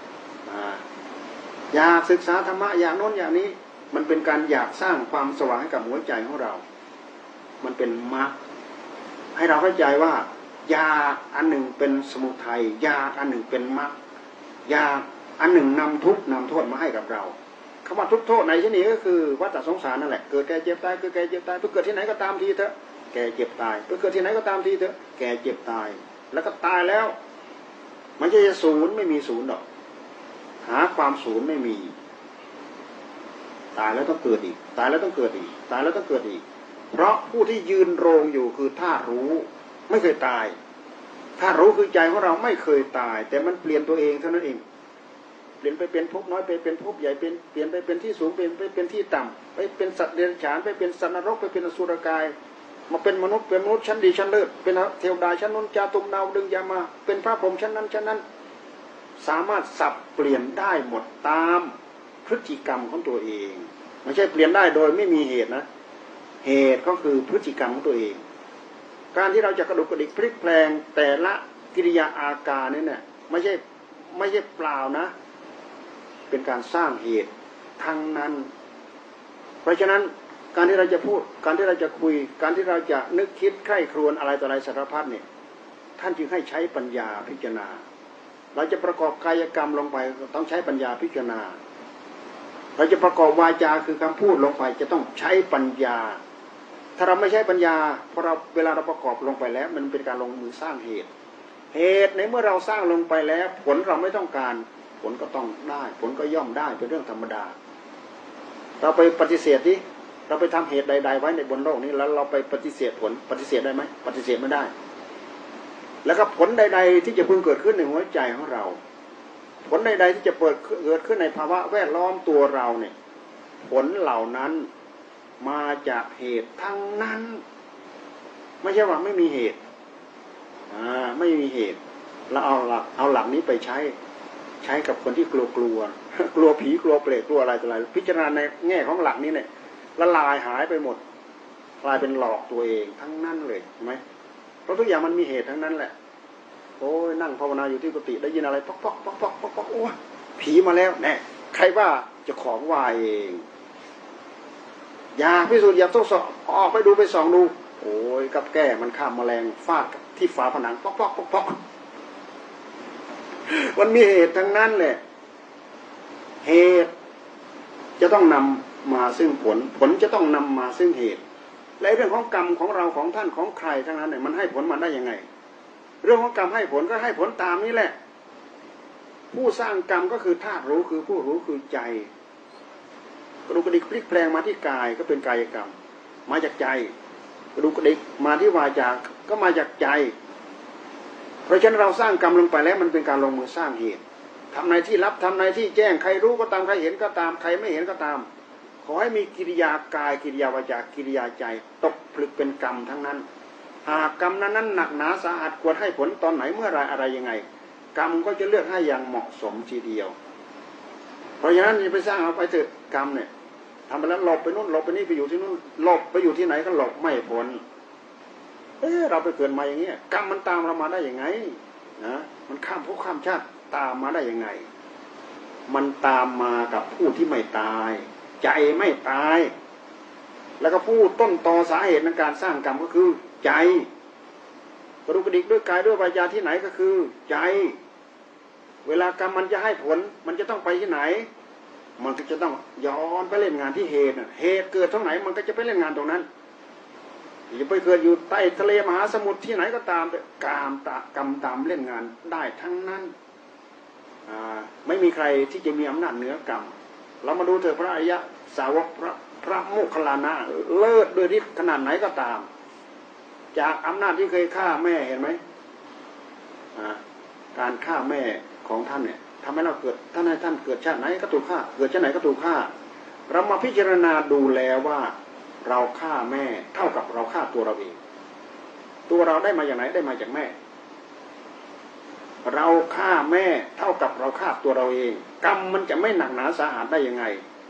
อยากศึกษาธรรมะอย่างโน้นอย่างนี้มันเป็นการอยากสร้างความสว่างให้กับหัวใจของเรามันเป็นมรรคให้เราเข้าใจว่าอยากอันหนึ่งเป็นสมุทัยอยากอันหนึ่งเป็นมรรคอยากอันหนึ่งนำทุกข์นำโทษมาให้กับเราคำว่าทุกโทษในที่นี้ก็คือวัฏสงสารนั่นแหละเกิดแก่เจ็บตายเกิดแก่เจ็บตายเพื่อเกิดที่ไหนก็ตามทีเถอะแก่เจ็บตายเพื่อเกิดที่ไหนก็ตามทีเถอะแก่เจ็บตายแล้วก็ตายแล้วมันจะศูนย์ไม่มีศูนย์หรอกหาความศูนย์ไม่มีตายแล้วต้องเกิดอีกตายแล้วต้องเกิดอีกตายแล้วต้องเกิดอีกเพราะผู้ที่ยืนโรงอยู่คือธาตุรู้ไม่เคยตายธาตุรู้คือใจของเราไม่เคยตายแต่มันเปลี่ยนตัวเองเท่านั้นเองเปลี่ยนไปเป็นภพน้อยไปเป็นภพใหญ่เป็นเปลี่ยนไปเป็นที่สูงเป็นไปเป็นที่ต่ำไปเป็นสัตว์เดรัจฉานไปเป็นสัตว์นรกไปเป็นอสุรกายมาเป็นมนุษย์เป็นมนุษย์ชั้นดีชั้นเลิศเป็นเทวดาชั้นนนจาตุมดาวดึงยามาเป็นพระพรหมชั้นนั้นชั้นนั้นสามารถสับเปลี่ยนได้หมดตามพฤติกรรมของตัวเองไม่ใช่เปลี่ยนได้โดยไม่มีเหตุนะเหตุก็คือพฤติกรรมของตัวเองการที่เราจะกระดุกกระดิกพลิกแปลงแต่ละกิริยาอาการนี่เนี่ยไม่ใช่เปล่านะเป็นการสร้างเหตุทั้งนั้นเพราะฉะนั้นการที่เราจะพูดการที่เราจะคุยการที่เราจะนึกคิดใคร่ครวญอะไรต่ออะไรสารพัดเนี่ยท่านจึงให้ใช้ปัญญาพิจารณาเราจะประกอบกายกรรมลงไปต้องใช้ปัญญาพิจารณาเราจะประกอบวาจาคือคำพูดลงไปจะต้องใช้ปัญญาถ้าเราไม่ใช้ปัญญาพอเราเวลาเราประกอบลงไปแล้วมันเป็นการลงมือสร้างเหตุในเมื่อเราสร้างลงไปแล้วผลเราไม่ต้องการผลก็ต้องได้ผลก็ย่อมได้เป็นเรื่องธรรมดาเราไปปฏิเสธดิเราไปทำเหตุใดๆไว้ในบนโลกนี้แล้วเราไปปฏิเสธผลปฏิเสธได้ไหมปฏิเสธไม่ได้แล้วก็ผลใดๆที่จะพึงเกิดขึ้นในหัวใจของเราผลใดๆที่จะเกิดขึ้นในภาวะแวดล้อมตัวเราเนี่ยผลเหล่านั้นมาจากเหตุทั้งนั้นไม่ใช่ว่าไม่มีเหตุไม่มีเหตุแล้วเอาหลักนี้ไปใช้กับคนที่กลัวกลัวผีกลัวเปรตกลัวอะไรต่ออะไรพิจารณาในแง่ของหลักนี้เนี่ยละลายหายไปหมดกลายเป็นหลอกตัวเองทั้งนั้นเลยใช่ไหมเพราะทุกอย่างมันมีเหตุทั้งนั้นแหละโอ้ยนั่งภาวนาอยู่ที่กุฏิได้ยินอะไรป๊อกป๊อกป๊อกป๊อกป๊อกป๊อกโอ้ยผีมาแล้วแน่ใครว่าจะของวายเองอยากพิสูจน์อยากทดสอบออกไปดูไปส่องดูโอ้ยกับแก้มันข้ามแมลงฟาดที่ฝาผนังป๊อกป๊อกป๊อกป๊อกมันมีเหตุทั้งนั้นแหละเหตุจะต้องนำมาซึ่งผลจะต้องนำมาซึ่งเหตุและเรื่องของกรรมของเราของท่านของใครทั้งนั้นเนี่ยมันให้ผลมาได้ยังไงเรื่องของกรรมให้ผลก็ให้ผลตามนี้แหละผู้สร้างกรรมก็คือธาตุรู้คือผู้รู้คือใจกระดูกกระดิกพลิกแปลงมาที่กายก็เป็นกายกรรมมาจากใจกระดูกกระดิกมาที่วาจาก็มาจากใจเพราะฉะนั้นเราสร้างกรรมลงไปแล้วมันเป็นการลงมือสร้างเหตุทำในที่ลับทำในที่แจ้งใครรู้ก็ตามใครเห็นก็ตามใครไม่เห็นก็ตามขอให้มีกิริยากายกิริยาวาจากิริยาใจตกผลึกเป็นกรรมทั้งนั้นหากกรรมนั้นหนักหนาสาหัสควรให้ผลตอนไหนเมื่อไรอะไรยังไงกรรมก็จะเลือกให้อย่างเหมาะสมทีเดียวเพราะฉะนั้นอย่าไปสร้างเอาไปเถอะกรรมเนี่ยทำไปแล้วหลบไปนู่นหลบไปนี่ไปอยู่ที่นู่นหลบไปอยู่ที่ไหนก็หลบไม่พ้นเราไปเกิดมาอย่างเงี้ยกรรมมันตามเรามาได้ยังไงนะมันข้ามภพข้ามชาติตามมาได้ยังไงมันตามมากับผู้ที่ไม่ตายใจไม่ตายแล้วก็ผู้ต้นตอสาเหตุในการสร้างกรรมก็คือใจกระดูกกระดิกด้วยกายด้วยวาจาที่ไหนก็คือใจเวลากรรมมันจะให้ผลมันจะต้องไปที่ไหนมันก็จะต้องย้อนไปเล่นงานที่เหตุเหตุเกิดตรงไหนมันก็จะไปเล่นงานตรงนั้นอย่าไปเกิดอยู่ใต้ทะเลมหาสมุทรที่ไหนก็ตามกรรมตามเล่นงานได้ทั้งนั้นไม่มีใครที่จะมีอำนาจเหนือกรรมเรามาดูเถอะพระอริยสาวกพระโมคคัลลานะเลิศโดยที่ขนาดไหนก็ตามจากอำนาจที่เคยฆ่าแม่เห็นไหมการฆ่าแม่ของท่านเนี่ยทำให้เราเกิดท่านเกิดชาติไหนก็ถูกฆ่าเกิดชาติไหนก็ถูกฆ่าเรามาพิจารณาดูแล้วว่าเราฆ่าแม่เท่ากับเราฆ่าตัวเราเองตัวเราได้มาอย่างไหนได้มาจากแม่เราฆ่าแม่เท่ากับเราฆ่าตัวเราเองกรรมมันจะไม่หนักหนาสาหัสได้ยังไง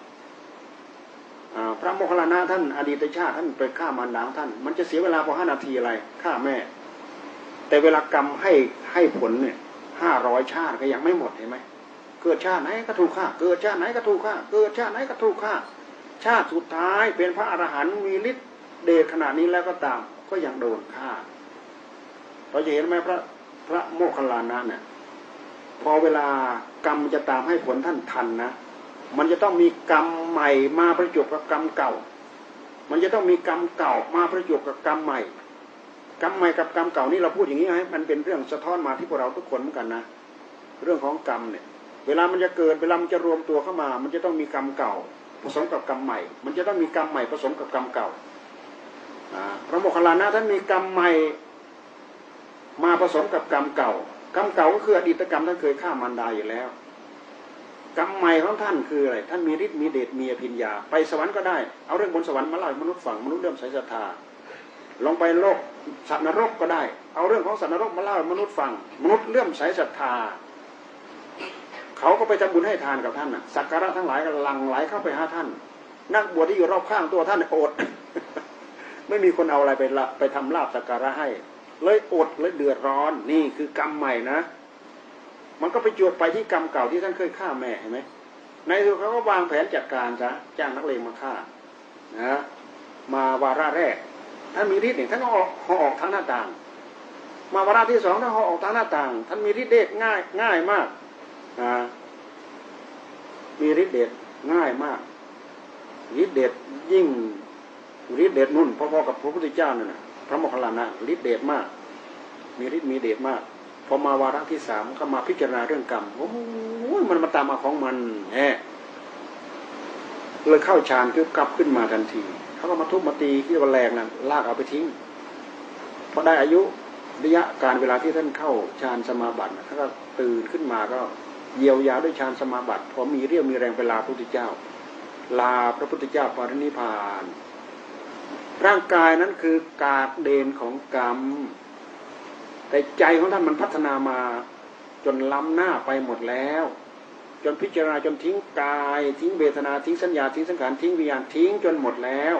พระโมคคัลลานะท่านอดีตชาติท่านไปฆ่ามารดาท่านมันจะเสียเวลาพอ5 นาทีอะไรฆ่าแม่แต่เวลากรรมให้ผลเนี่ย500 ชาติก็ยังไม่หมดเห็นไหมเกิดชาติไหนก็ถูกฆ่าเกิดชาติไหนก็ถูกฆ่าเกิดชาติไหนก็ถูกฆ่าชาติสุดท้ายเป็นพระอรหันต์มีฤทธิ์เดชขนาดนี้แล้วก็ตามก็ยังโดนฆ่าเราจะเห็นไหมพระโมคคัลลานะเนี่ยพอเวลากรรมจะตามให้ผลท่านทันนะมันจะต้องมีกรรมใหม่มาประจบกับกรรมเก่ามันจะต้องมีกรรมเก่ามาประจบกับกรรมใหม่กรรมใหม่กับกรรมเก่านี่เราพูดอย่างนี้ให้มันเป็นเรื่องสะท้อนมาที่พวกเราทุกคนเหมือนกันนะเรื่องของกรรมเนี่ยเวลามันจะเกิดเวลามันจะรวมตัวเข้ามามันจะต้องมีกรรมเก่าผสมกับกรรมใหม่มันจะต้องมีกรรมใหม่ผสมกับกรรมเก่าพระโมคคัลลานะท่านมีกรรมใหม่มาผสมกับกรรมเก่ากรรมเก่าก็คืออดีตกรรมท่านเคยฆ่ามารดาอยู่แล้วกรรมใหม่ของท่านคืออะไรท่านมีฤทธิ์มีเดชมีอภิญญาไปสวรรค์ก็ได้เอาเรื่องบนสวรรค์มาเล่าให้มนุษย์ฟังมนุษย์เริ่มใส่ศรัทธาลงไปโลกสัตว์นรกก็ได้เอาเรื่องของสัตว์นรกมาเล่าให้มนุษย์ฟังมนุษย์เริ่มใส่ศรัทธาเขาก็ไปทำบุญให้ทานกับท่านน่ะสักการะทั้งหลายก็หลั่งไหลเข้าไปหาท่านนักบวชที่อยู่รอบข้างตัวท่านอด ไม่มีคนเอาอะไรไปทำลาภสักการะให้เลยอดเลยเดือดร้อนนี่คือกรรมใหม่นะมันก็ไปจวดไปที่กรรมเก่าที่ท่านเคยฆ่าแม่เห็นไหมในที่เขาก็วางแผนจัดการซะจ้างนักเลงมาฆ่านะมาวาระแรกท่านมีฤทธิ์เนี่ยท่านก็ออกทางหน้าต่างมาวาระที่สองท่านออกทางหน้าต่างท่านมีฤทธิ์เดชง่ายมากมีฤทธิ์เดชง่ายมากฤทธิ์เดชยิ่งฤทธิ์เดชนุ่นพอๆกับพระพุทธเจ้านั่นนะพระโมคคัลลานะฤทธิ์เดชมากมีฤทธิ์มีเดชมากพอมาวาระที่สามก็มาพิจารณาเรื่องกรรมโอ้ยมันมาตามมาของมันเลยเข้าฌานกลับขึ้นมาทันทีเขาก็มาทุบมาตีที่ว่าแรงนั่นลากเอาไปทิ้งพอได้อายุระยะการเวลาที่ท่านเข้าฌานสมาบัติท่านก็ตื่นขึ้นมาก็เยียวยาด้วยฌานสมาบัติพอมีเรี่ยวมีแรงไปลาพระพุทธเจ้าลาพระพุทธเจ้าปรินิพพานร่างกายนั้นคือกากเดนของกรรมแต่ใจของท่านมันพัฒนามาจนล้ำหน้าไปหมดแล้วจนพิจารณาจนทิ้งกายทิ้งเวทนาทิ้งสัญญาทิ้งสังขารทิ้งวิญญาณทิ้งจนหมดแล้ว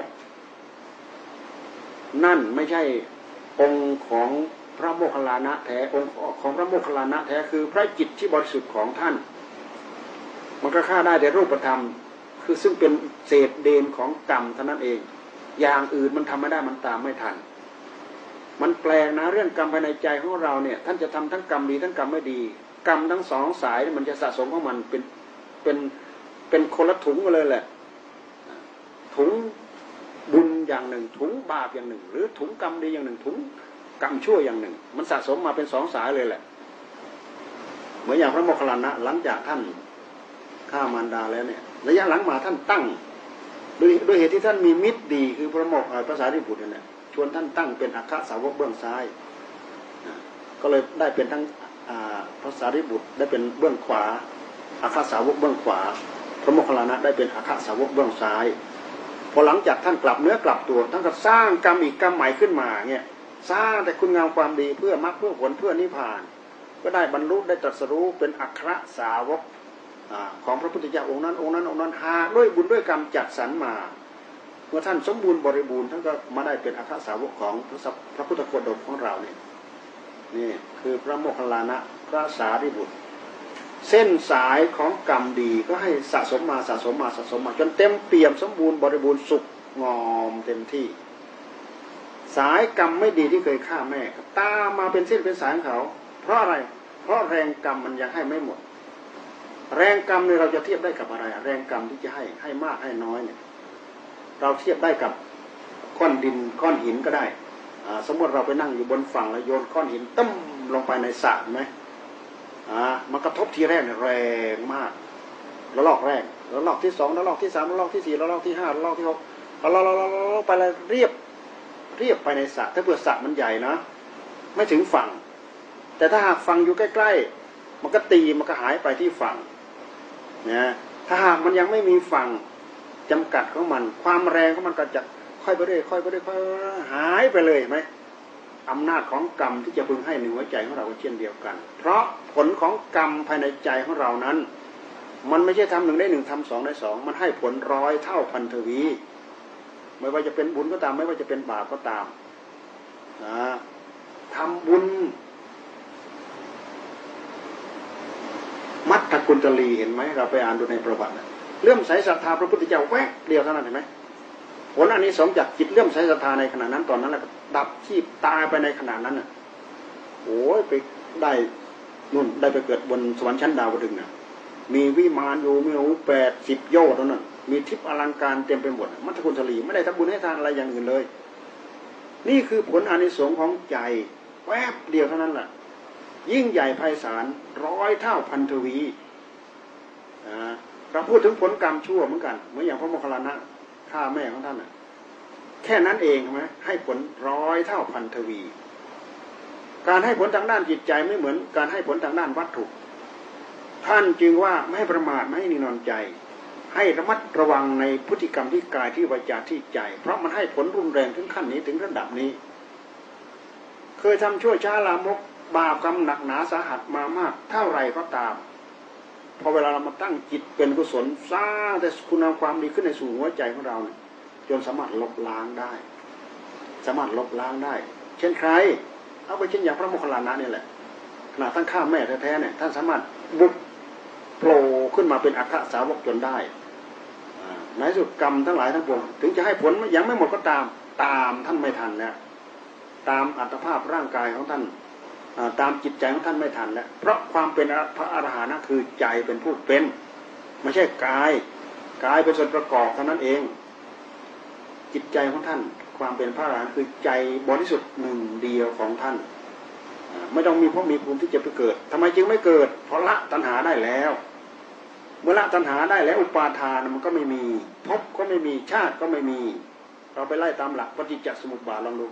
นั่นไม่ใช่องค์ของพระโมคคัลลานะแท้องค์ของพระโมคคัลลานะแท้คือพระจิตที่บริสุทธิ์ของท่านมันก็ฆ่าได้แต่รูปธรรมคือซึ่งเป็นเศษเดนของกรรมเท่านั้นเองอย่างอื่นมันทำไม่ได้มันตามไม่ทันมันแปลกนะเรื่องกรรมภายในใจของเราเนี่ยท่านจะทำทั้งกรรมดีทั้งกรรมไม่ดีกรรมทั้งสองสายมันจะสะสมของมันเป็นคนละถุงกันเลยแหละถุงบุญอย่างหนึ่งถุงบาปอย่างหนึ่งหรือถุงกรรมดีอย่างหนึ่งถุงกรรมชั่วอย่างหนึ่งมันสะสมมาเป็นสองสายเลยแหละเหมือนอย่างพระโมคคัลลานะหลังจากท่านฆ่ามารดาแล้วเนี่ยระยะหลังมาท่านตั้งด้วยเหตุที่ท่านมีมิตรดีคือพระสารีบุตรเนี่ยชวนท่านตั้งเป็นอัครสาวกเบื้องซ้ายก็เลยได้เป็นทั้งพระสารีบุตรได้เป็นเบื้องขวาอัครสาวกเบื้องขวาพระโมคคัลลานะได้เป็นอัครสาวกเบื้องซ้ายพอหลังจากท่านกลับเนื้อกลับตัวท่านก็สร้างกรรมอีกกรรมใหม่ขึ้นมาเนี่ยสร้างแต่คุณงามความดีเพื่อมรรคเพื่อผลเพื่อนิพพานก็ได้บรรลุได้ตรัสรู้เป็นอัครสาวกของพระพุทธเจ้าองค์นั้นหาด้วยบุญด้วยกรรมจัดสรรมาเมื่อท่านสมบูรณ์บริบูรณ์ท่านก็มาได้เป็นอัครสาวกของพระพุทธโคดมของเราเนี่ยนี่คือพระโมคคัลลานะพระสารีบุตรเส้นสายของกรรมดีก็ให้สะสมมาจนเต็มเปี่ยมสมบูรณ์บริบูรณ์สุขงอมเต็มที่สายกรรมไม่ดีที่เคยฆ่าแม่ตามมาเป็นเส้นเป็นสายของเขาเพราะอะไรเพราะแรงกรรมมันยังให้ไม่หมดแรงกรรมเนี่ยเราจะเทียบได้กับอะไรแรงกรรมที่จะให้มากให้น้อยเนี่ยเราเทียบได้กับก้อนดินก้อนหินก็ได้สมมติเราไปนั่งอยู่บนฝั่งแล้วโยนก้อนหินตึ้มลงไปในสระไหมมันกระทบทีแรกเนี่ยแรงมากระลอกแรกระลอกที่สองระลอกที่สามระลอกที่สี่ระลอกที่ห้าระลอกที่หกไปเลยเรียบไปในสระถ้าเผื่อสระมันใหญ่นะไม่ถึงฝั่งแต่ถ้าหากฝั่งอยู่ใกล้ๆมันก็ตีมันก็หายไปที่ฝั่งนะถ้าหากมันยังไม่มีฝั่งจำกัดของมันความแรงของมันก็จะค่อยไปเรื่อยหายไปเลยไหมอำนาจของกรรมที่จะพึงให้ในหัวใจของเราก็เช่นเดียวกันเพราะผลของกรรมภายในใจของเรานั้นมันไม่ใช่ทำหนึ่งได้หนึ่งทำสองได้สองมันให้ผลร้อยเท่าพันทวีไม่ว่าจะเป็นบุญก็ตามไม่ว่าจะเป็นบาปก็ตามทำบุญมัทธกุณฑลีเห็นไหมเราไปอ่านดูในประวัติเลื่อมใสศรัทธาพระพุทธเจ้าแวบเดียวเท่านั้นเห็นไหมผลอันนี้สมจากจิตเลื่อมใสศรัทธาในขณะนั้นตอนนั้นแหละดับชีพตายไปในขณะนั้นน่ะโอ้ยไปได้นู่นได้ไปเกิดบนสวรรค์ชั้นดาวดึงส์น่ะมีวิมานอยู่มี80 โยชน์นั่นมีทิพย์อลังการเต็มไปหมดมัทธกุณฑลีไม่ได้ทำบุญให้ทานอะไรอย่างอื่นเลยนี่คือผลอานิสงส์ของใจแวบเดียวเท่านั้นแหละยิ่งใหญ่ไพศาลร้อยเท่าพันทวีเราพูดถึงผลกรรมชั่วเหมือนกันเหมือนอย่างพระโมคคัลลานะฆ่าแม่ของท่านแค่นั้นเองใช่ไหมให้ผล100 เท่าพันทวีการให้ผลทางด้านจิตใจไม่เหมือนการให้ผลทางด้านวัตถุท่านจึงว่าไม่ให้ประมาทไม่ให้นิ่งนอนใจให้ระมัดระวังในพฤติกรรมที่กายที่วาจาที่ใจเพราะมันให้ผลรุนแรงถึงขั้นนี้ถึงระดับนี้เคยทำชั่วช้าลามกบาปกรรมหนักหนาสาหัสมามากเท่าไรก็ตามพอเวลาเรามาตั้งจิตเป็นกุศลสร้างแต่คุณความดีขึ้นในสู่หัวใจของเราเนี่ยจนสามารถลบล้างได้สามารถลบล้างได้เช่นใครเอาไปเช่นอย่างพระโมคคัลลานะนี่แหละขณะตั้งข้าแม่แท้ๆเนี่ยท่านสามารถบุกโผล่ขึ้นมาเป็นอัครสาวกจนได้ในสุดกรรมทั้งหลายทั้งปวงถึงจะให้ผลยังไม่หมดก็ตามท่านไม่ทันแล้วตามอัตภาพร่างกายของท่านตามจิตใจของท่านไม่ทันแล้วเพราะความเป็นพระอรหันต์นั้นคือใจเป็นผู้เป็นไม่ใช่กายเป็นส่วนประกอบเท่านั้นเองจิตใจของท่านความเป็นพระอรหันต์คือใจบริสุทธิ์หนึ่งเดียวของท่านไม่ต้องมีภพมีภูมิที่จะไปเกิดทำไมจึงไม่เกิดเพราะละตัณหาได้แล้วเมื่อละตัณหาได้แล้วอุปาทานมันก็ไม่มีภพก็ไม่มีชาติก็ไม่มีเราไปไล่ตามหลักปฏิจจสมุปบาทลองดู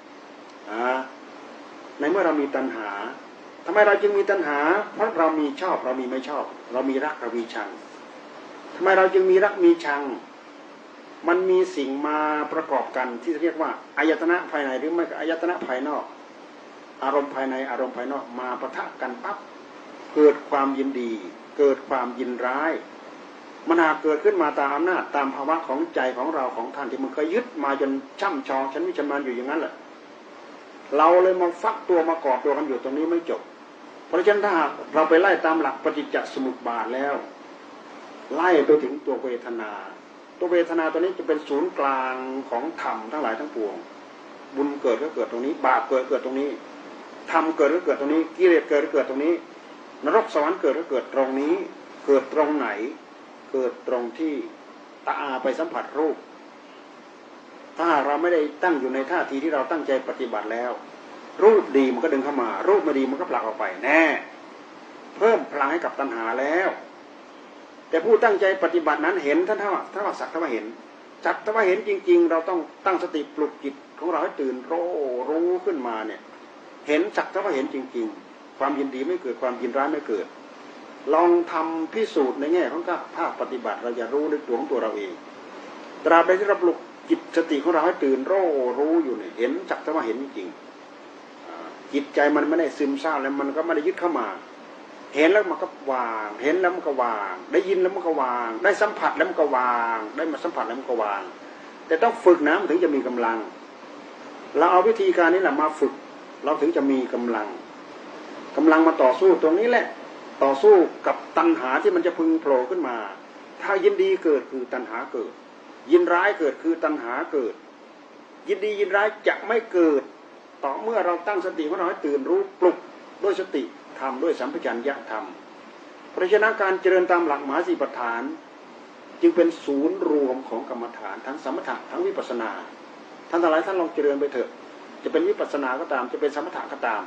ในเมื่อเรามีตัณหาทำไมเราจึงมีตัณหาเพราะเรามีชอบเรามีไม่ชอบเรามีรักเรามีชังทำไมเราจึงมีรักมีชังมันมีสิ่งมาประกอบกันที่เรียกว่าอายตนะภายในหรือไม่ก็อายตนะภายนอกอารมณ์ภายในอารมณ์ภายนอกมาปะทะกันปั๊บเกิดความยินดีเกิดความยินร้ายมันหากเกิดขึ้นมาตามอำนาจตามภาวะของใจของเราของท่านที่มันเคยยึดมาจนช่ำชองฉันวิชำนาญอยู่อย่างนั้นแหละเราเลยมาฟักตัวมากอบตัวกันอยู่ตรงนี้ไม่จบเพราะฉะนั้นถ้าเราไปไล่ตามหลักปฏิจจสมุปบาทแล้วไล่ไปถึงตัวเวทนาตัวเวทนาตัวนี้จะเป็นศูนย์กลางของธรรมทั้งหลายทั้งปวงบุญเกิดก็เกิดตรงนี้บาปเกิดตรงนี้ธรรมเกิดก็เกิดตรงนี้กิเลสเกิดก็เกิดตรงนี้นรกสวรรค์เกิดก็เกิดตรงนี้เกิดตรงไหนเกิดตรงที่ตาไปสัมผัสรูปถ้าเราไม่ได้ตั้งอยู่ในท่าทีที่เราตั้งใจปฏิบัติแล้วรูปดีมันก็ดึงเข้ามารูปไม่ดีมันก็ผลักออกไปแน่เพิ่มพลังให้กับตัณหาแล้วแต่ผู้ตั้งใจปฏิบัตินั้นเห็นท่านเท่าสักเท่าเห็นจักเท่าเห็นจริงๆเราต้องตั้งสติปลุกจิตของเราให้ตื่นรู้ขึ้นมาเนี่ยเห็นจักเท่าเห็นจริงๆความยินดีไม่เกิดความยินร้ายไม่เกิดลองทำพิสูจน์ในแง่ของภาคปฏิบัติเราจะรู้ในตัวของตัวเราเองตราบใดที่เราปลุกจิตสติของเราให้ตื่นรู้อยู่เนี่ยเห็นจักเท่าเห็นจริงๆจิตใจมันไม่ได้ซึมเศร้าแล้วมันก็ไม่ได้ยึดเข้ามาเห็นแล้วมันก็วางเห็นแล้วมันก็วางได้ยินแล้วมันก็วางได้สัมผัสแล้วมันก็วางได้มาสัมผัสแล้วมันก็วางแต่ต้องฝึกนะมันถึงจะมีกำลังเราเอาวิธีการนี้แหละมาฝึกเราถึงจะมีกำลังมาต่อสู้ตรงนี้แหละต่อสู้กับตัณหาที่มันจะพึงโผล่ขึ้นมาถ้ายินดีเกิดคือตัณหาเกิดยินร้ายเกิดคือตัณหาเกิดยินดียินร้ายจะไม่เกิดต่อเมื่อเราตั้งสติของเราให้ตื่นรู้ปลุกด้วยสติทำด้วยสัมปชัญญะธรรมเพราะฉะนั้นการเจริญตามหลักมหาสติปัฏฐานจึงเป็นศูนย์รวมของกรรมฐานทั้งสมถะทั้งวิปัสสนาท่านทั้งหลายท่านลองเจริญไปเถอะจะเป็นวิปัสสนาก็ตามจะเป็นสมถะก็ตาม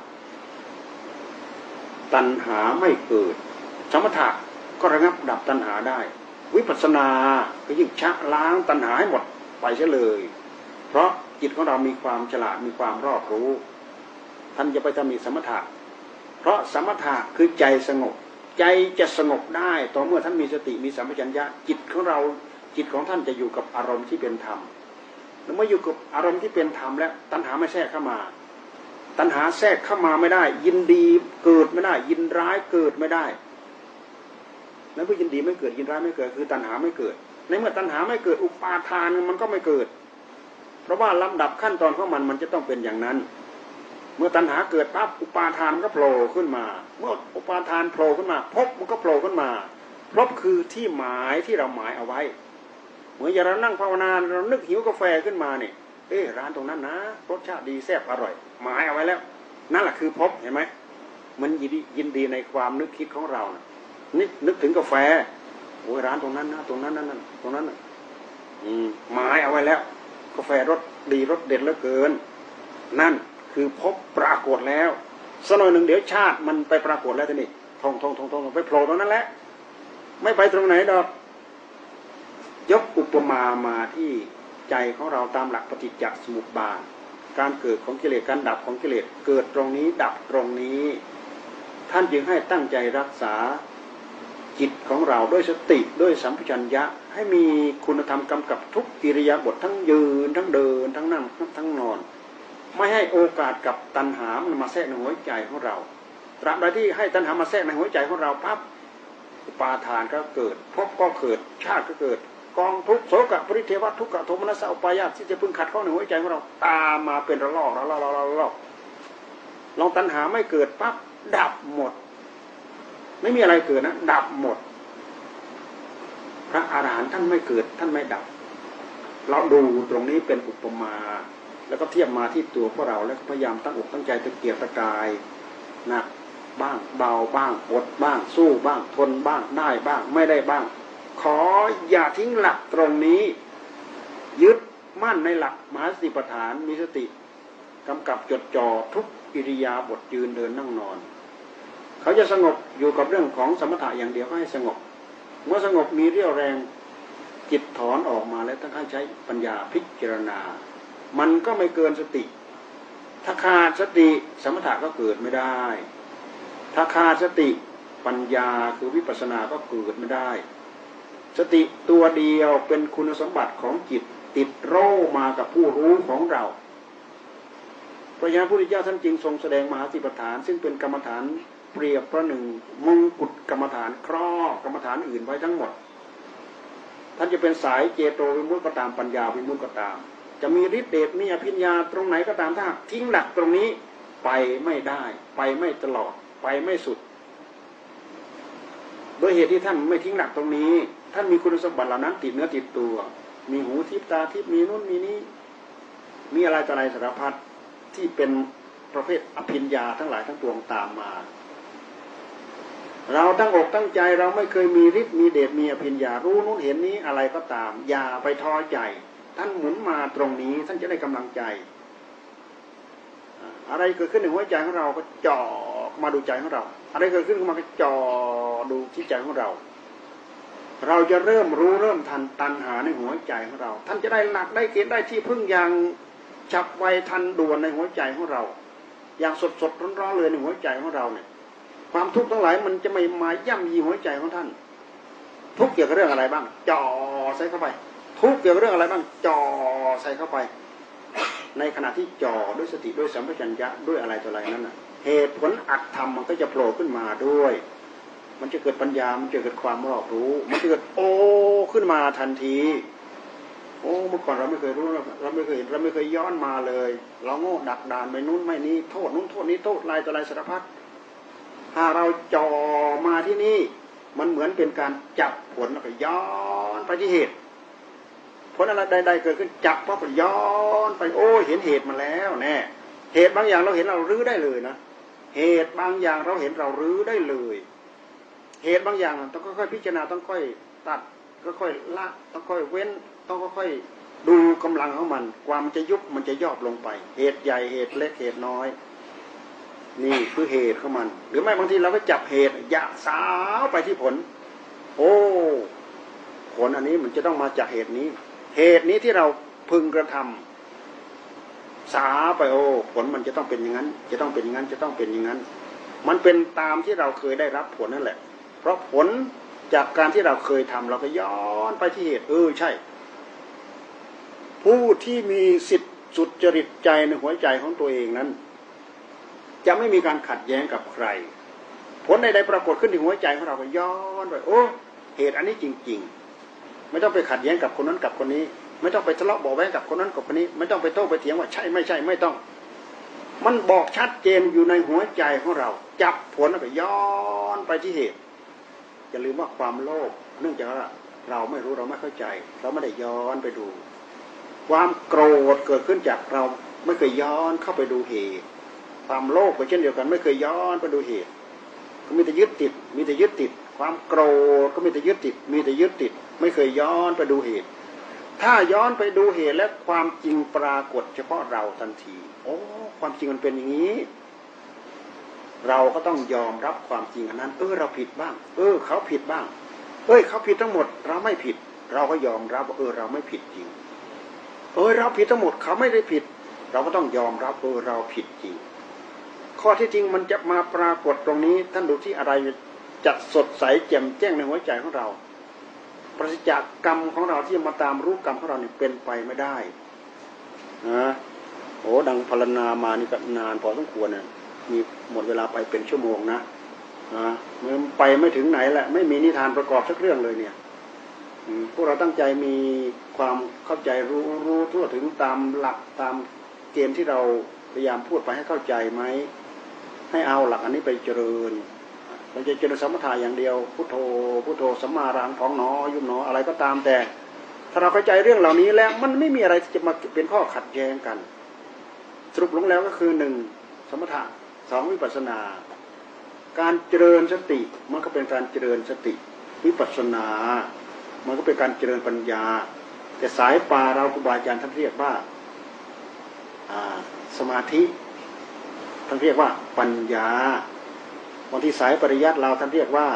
ตัณหาไม่เกิดสมถะก็ระงับดับตัณหาได้วิปัสสนาก็ยิ่งชะล้างตัณหาให้หมดไปเสียเลยเพราะจิตของเรามีความฉลาดมีความรอบรู้ท่านจะไปทำมีสมถะเพราะสมถะคือใจสงบใจจะสงบได้ต่อเมื่อท่านมีสติมีสัมปชัญญะจิตของเราจิตของท่านจะอยู่กับอารมณ์ที่เป็นธรรมเมื่ออยู่กับอารมณ์ที่เป็นธรรมแล้วตัณหาไม่แทรกเข้ามาตัณหาแทรกเข้ามาไม่ได้ยินดีเกิดไม่ได้ยินร้ายเกิดไม่ได้แล้วเมื่อยินดีไม่เกิดยินร้ายไม่เกิดคือตัณหาไม่เกิดในเมื่อตัณหาไม่เกิดอุปาทานมันก็ไม่เกิดเพราะว่าลำดับขั้นตอนของมันจะต้องเป็นอย่างนั้นเมื่อตัณหาเกิดปั๊บอุปาทานก็โผล่ขึ้นมาเมื่ออุปาทานโผล่ขึ้นมาภพมันก็โผล่ขึ้นมาภพคือที่หมายที่เราหมายเอาไว้เหมือนอย่างเรานั่งภาวนาเรานึกหิวกาแฟขึ้นมาเนี่ยร้านตรงนั้นนะรสชาติดีแซ่บอร่อยหมายเอาไว้แล้วนั่นแหละคือภพเห็นไหมมันยินดีในความนึกคิดของเรานะนึกถึงกาแฟโอ้ยร้านตรงนั้นนะตรงนั้นนั่นตรงนั้นน่ะหมายเอาไว้แล้วกาแฟรสดีรสเด็ดเหลือเกินนั่นคือภพปรากฏแล้วสักหน่อยหนึ่งเดี๋ยวชาติมันไปปรากฏแล้วทีนี้ทองไปโผล่ตรงนั้นแหละไม่ไปตรงไหนดอกยกอุปมามาที่ใจของเราตามหลักปฏิจจสมุปบาทการเกิดของกิเลสการดับของกิเลสเกิดตรงนี้ดับตรงนี้ท่านจึงให้ตั้งใจรักษาจิตของเราด้วยสติด้วยสัมปชัญญะให้มีคุณธรรมกำกับทุกอิริยาบถทั้งยืนทั้งเดินทั้งนั่งทั้งนอนไม่ให้โอกาสกับตัณหามันมาแทรกในหัวใจของเราตราบใดที่ให้ตัณหามาแทรกในหัวใจของเราปั๊บอุปาทานก็เกิดภพก็เกิดชาติก็เกิดกองทุกโศกปริเทวทุกขโทมนัสอุปายาตที่จะพึงขัดเข้าในหัวใจของเราตามมาเป็นระลอกลองตัณหาไม่เกิดปั๊บดับหมดไม่มีอะไรเกิดนะดับหมดพระอรหันต์ท่านไม่เกิดท่านไม่ดับเราดูตรงนี้เป็นอุปมาแล้วก็เทียบมาที่ตัวพวกเราแล้วก็พยายามตั้งอกตั้งใจตะเกียกตะกายหนักบ้างเบาบ้างอดบ้างสู้บ้างทนบ้างได้บ้างไม่ได้บ้างขออย่าทิ้งหลักตรงนี้ยึดมั่นในหลักมหาสติปัฏฐานมีสติกำกับจดจ่อทุกอิริยาบถยืนเดินนั่งนอนเขาจะสงบอยู่กับเรื่องของสมถะอย่างเดียวก็ให้สงบเมื่อสงบมีเรี่ยวแรงจิตถอนออกมาแล้วต้องให้ใช้ปัญญาพิจารณามันก็ไม่เกินสติถ้าขาดสติสมถะก็เกิดไม่ได้ถ้าขาดสติปัญญาคือวิปัสสนาก็เกิดไม่ได้สติตัวเดียวเป็นคุณสมบัติของจิตติดโร่มากับผู้รู้ของเราพระยาพุทธเจ้าท่านจึงทรงแสดงมหาสติปัฏฐานซึ่งเป็นกรรมฐานเปรียบประหนึ่งมงกุฎกรรมฐานครอบกรรมฐานอื่นไว้ทั้งหมดท่านจะเป็นสายเจโตวิมุตติก็ตามปัญญาวิมุตติก็ตามจะมีฤทธิ์เดชมีอภิญญาตรงไหนก็ตามถ้าทิ้งหลักตรงนี้ไปไม่ได้ไปไม่ตลอดไปไม่สุดโดยเหตุที่ท่านไม่ทิ้งหลักตรงนี้ท่านมีคุณสมบัติเหล่านั้นติดเนื้อติดตัวมีหูทิพตาทิพมีนู่นมีนี้มีอะไรต่ออะไรสารพัดที่เป็นประเภทอภิญญาทั้งหลายทั้งปวงตามมาเราตั้งอกตั้งใจเราไม่เคยมีฤทธิ์มีเดชมีอภิญญารู้นู้นเห็นนี้อะไรก็ตามอย่าไปท้อใจท่านหมุนมาตรงนี้ท่านจะได้กำลังใจอะไรเกิดขึ้นในหัวใจของเราก็จ่อมาดูใจของเราอะไรเกิดขึ้นมาก็จ่อดูที่ใจของเราเราจะเริ่มรู้เริ่มทันตัณหาในหัวใจของเราท่านจะได้หลักได้เกณฑ์ได้ที่พึ่งอย่างฉับไวทันด่วนในหัวใจของเราอย่างสดร้อนๆเลยในหัวใจของเราเนี่ยความทุกข์ทั้งหลายมันจะไม่มาย่ำยีหัวใจของท่านทุกข์เกี่ยวกับเรื่องอะไรบ้างจ่อใส่เข้าไปทุกข์เกี่ยวกับเรื่องอะไรบ้างจ่อใส่เข้าไปในขณะที่จ่อด้วยสติด้วยสัมปชัญญะด้วยอะไรต่ออะไรนั้นน่ะเหตุผลอัตธรรมมันก็จะโผล่ขึ้นมาด้วยมันจะเกิดปัญญามันจะเกิดความรอบรู้มันจะเกิดโอ้ขึ้นมาทันทีโอ้เมื่อก่อนเราไม่เคยรู้เราไม่เคยเห็นเราไม่เคยย้อนมาเลยเราโง่ดักดานไปนู้นไม่นี้โทษนู้นโทษนี้โทษอะไรต่ออะไรสารพัดถ้าเราจ่อมาที่นี่มันเหมือนเป็นการจับผลแล้วก็ย้อนไปที่เหตุผลอะไรใดๆเกิดขึ้นจับเพราะก็ย้อนไปโอ้เห็นเหตุมาแล้วแน่เหตุบางอย่างเราเห็นเรารื้อได้เลยนะเหตุบางอย่างเราเห็นเรารื้อได้เลยเหตุบางอย่างต้องค่อยๆพิจารณาต้องค่อยตัดค่อยๆละต้องค่อยเว้นต้องค่อยๆดูกำลังของมันความมันจะยุบมันจะย่อลงไปเหตุใหญ่เหตุเล็กเหตุน้อยนี่คือเหตุของมันหรือไม่บางทีเราก็จับเหตุอยากสาวไปที่ผลโอ้ผลอันนี้มันจะต้องมาจากเหตุนี้เหตุนี้ที่เราพึงกระทำสาไปโอ้ผลมันจะต้องเป็นอย่างนั้นจะต้องเป็นอย่างนั้นจะต้องเป็นอย่างนั้นมันเป็นตามที่เราเคยได้รับผลนั่นแหละเพราะผลจากการที่เราเคยทำเราก็ย้อนไปที่เหตุใช่ผู้ที่มีสิทธิสุจริตใจในหัวใจของตัวเองนั้นจะไม่มีการขัดแย้งกับใครผลใดๆปรากฏขึ้นที่หัวใจของเราก็ย้อนไปโอ้เหตุอันนี้จริงๆไม่ต้องไปขัดแย้งกับคนนั้นกับคนนี้ไม่ต้องไปทะเลาะเบาะแว้งกับคนนั้นกับคนนี้ไม่ต้องไปโต้ไปเถียงว่าใช่ไม่ใช่ไม่ต้องมันบอกชัดเจนอยู่ในหัวใจของเราจับผลแล้วก็ย้อนไปที่เหตุอย่าลืมว่าความโลภเนื่องจากเราไม่รู้เราไม่เข้าใจเราไม่ได้ย้อนไปดูความโกรธเกิดขึ้นจากเราไม่เคยย้อนเข้าไปดูเหตุความโลภก็เช่นเดียวกันไม่เคยย้อนไปดูเหตุก็มีแต่ยึดติดมีแต่ยึดติดความโกรธก็มีแต่ยึดติดมีแต่ยึดติดไม่เคยย้อนไปดูเหตุถ้าย้อนไปดูเหตุและความจริงปรากฏเฉพาะเราทันทีโอ้ความจริงมันเป็นอย่างนี้เราก็ต้องยอมรับความจริงอันนั้นเราผิดบ้างเขาผิดบ้างเขาผิดทั้งหมดเราไม่ผิดเราก็ยอมรับว่าเราไม่ผิดจริงเราผิดทั้งหมดเขาไม่ได้ผิดเราก็ต้องยอมรับเราผิดจริงข้อที่จริงมันจะมาปรากฏตรงนี้ท่านดูที่อะไรจะสดใสแจ่มแจ้งในหัวใจของเราปราศจากกรรมของเราที่มาตามรู้กรรมของเราเนี่ยเป็นไปไม่ได้นะดังพรรณนามานี่ก็นานพอสมควรเนี่ยมีหมดเวลาไปเป็นชั่วโมงนะมันไปไม่ถึงไหนแหละไม่มีนิทานประกอบสักเรื่องเลยเนี่ยพวกเราตั้งใจมีความเข้าใจรู้ทั่วถึงตามหลักตามเกณฑ์ที่เราพยายามพูดไปให้เข้าใจไหมให้เอาหลักอันนี้ไปเจริญเราจะเจริญสมถะอย่างเดียวพุทโธพุทโธสัมมารังของหนอยุบหนออะไรก็ตามแต่ถ้าเราเข้าใจเรื่องเหล่านี้แล้วมันไม่มีอะไรที่จะมาเป็นข้อขัดแย้งกันสรุปลงแล้วก็คือ1สมถะ2วิปัสสนาการเจริญสติมันก็เป็นการเจริญสติวิปัสสนามันก็เป็นการเจริญปัญญาแต่สายป่าเราครูบาอาจารย์ท่านเรียกว่าสมาธิท่านเรียกว่าปัญญาบางทีสายปริยัติเราท่านเรียกว่า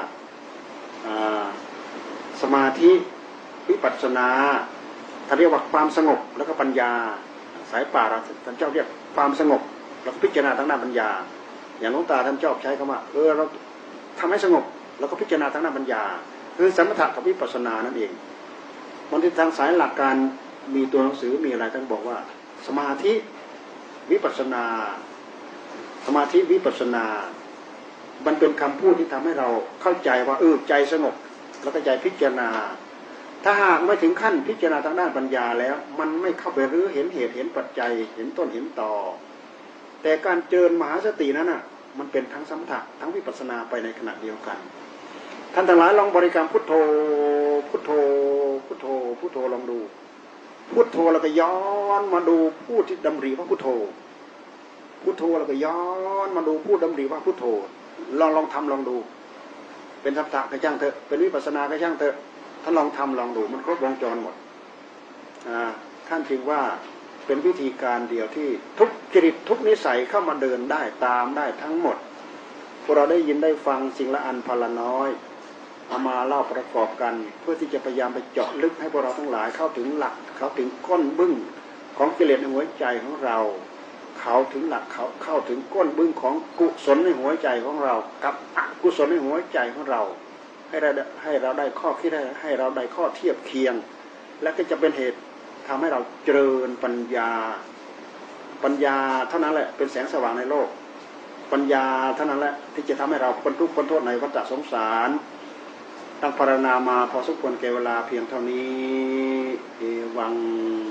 สมาธิวิปัสสนาท่านเรียกว่าความสงบแล้วก็ปัญญาสายป่าเราท่านเจ้าเรียกความสงบแล้วก็พิจารณาทางด้านปัญญาอย่างหลวงตาท่านชอบใช้คำว่าเราทำให้สงบแล้วก็พิจารณาทางด้านปัญญาคือสมถะกับวิปัสสนานั่นเองบางทีทางสายหลักการมีตัวหนังสือมีอะไรท่านบอกว่าสมาธิวิปัสสนาสมาธิวิปัสสนามันเป็นคำพูดที่ทำให้เราเข้าใจว่าใจสงบแล้วก็ใจพิจารณาถ้าหากไม่ถึงขั้นพิจารณาทางด้านปัญญาแล้วมันไม่เข้าไปรื้อเห็นเหตุเห็นปัจจัยเห็นต้นเห็นตอแต่การเจริญมหาสตินั้นมันเป็นทั้งสมถะทั้งวิปัสสนาไปในขณะเดียวกันท่านทั้งหลายลองบริกรรมพุทโธพุทโธพุทโธพุทโธลองดูพุทโธแล้วก็ย้อนมาดูผู้ที่ดำริว่าพุทโธพุทโธแล้วก็ย้อนมาดูผู้ดำริว่าพุทโธลองทำลองดูเป็นสมถะก็ช่างเถอะเป็นวิปัสสนาก็ช่างเถอะท่านลองทำลองดูมันครบวงจรหมดท่านจึงว่าเป็นวิธีการเดียวที่ทุกจริตทุกนิสัยเข้ามาเดินได้ตามได้ทั้งหมดพวกเราได้ยินได้ฟังสิ่งละอันพละน้อยเอามาเล่าประกอบกันเพื่อที่จะพยายามไปเจาะลึกให้พวกเราทั้งหลายเข้าถึงหลักเข้าถึงก้นบึ้งของกิเลสในหัวใจของเราเข้าถึงหลักเข้าถึงก้นบึ้งของกุศลในหัวใจของเรากับอกุศลในหัวใจของเราให้เราได้ข้อคิดให้เราได้ข้อเทียบเคียงและก็จะเป็นเหตุทำให้เราเจริญปัญญาเท่านั้นแหละเป็นแสงสว่างในโลกปัญญาเท่านั้นแหละที่จะทำให้เราพ้นทุกข์พ้นโทษในวัฏสงสารตั้งพรรณนามาพอสมควรแก่เวลาเพียงเท่านี้เอวัง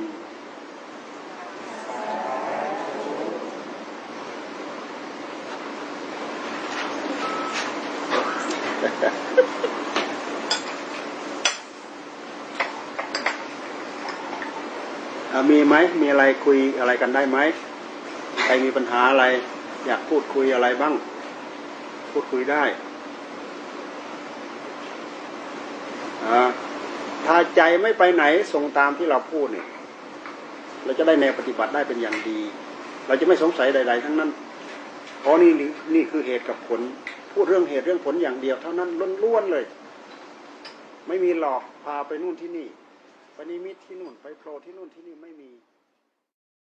มีไหมมีอะไรคุยอะไรกันได้ไหมใครมีปัญหาอะไรอยากพูดคุยอะไรบ้างพูดคุยได้ถ้าใจไม่ไปไหนทรงตามที่เราพูดเนี่ยเราจะได้แนวปฏิบัติได้เป็นอย่างดีเราจะไม่สงสัยใดๆทั้งนั้นนี่คือเหตุกับผลพูดเรื่องเหตุเรื่องผลอย่างเดียวเท่านั้นล้วนๆเลยไม่มีหลอกพาไปนู่นที่นี่ไปนิมิตที่นู่นไปโผล่ที่นู่นที่นี่ไม่มี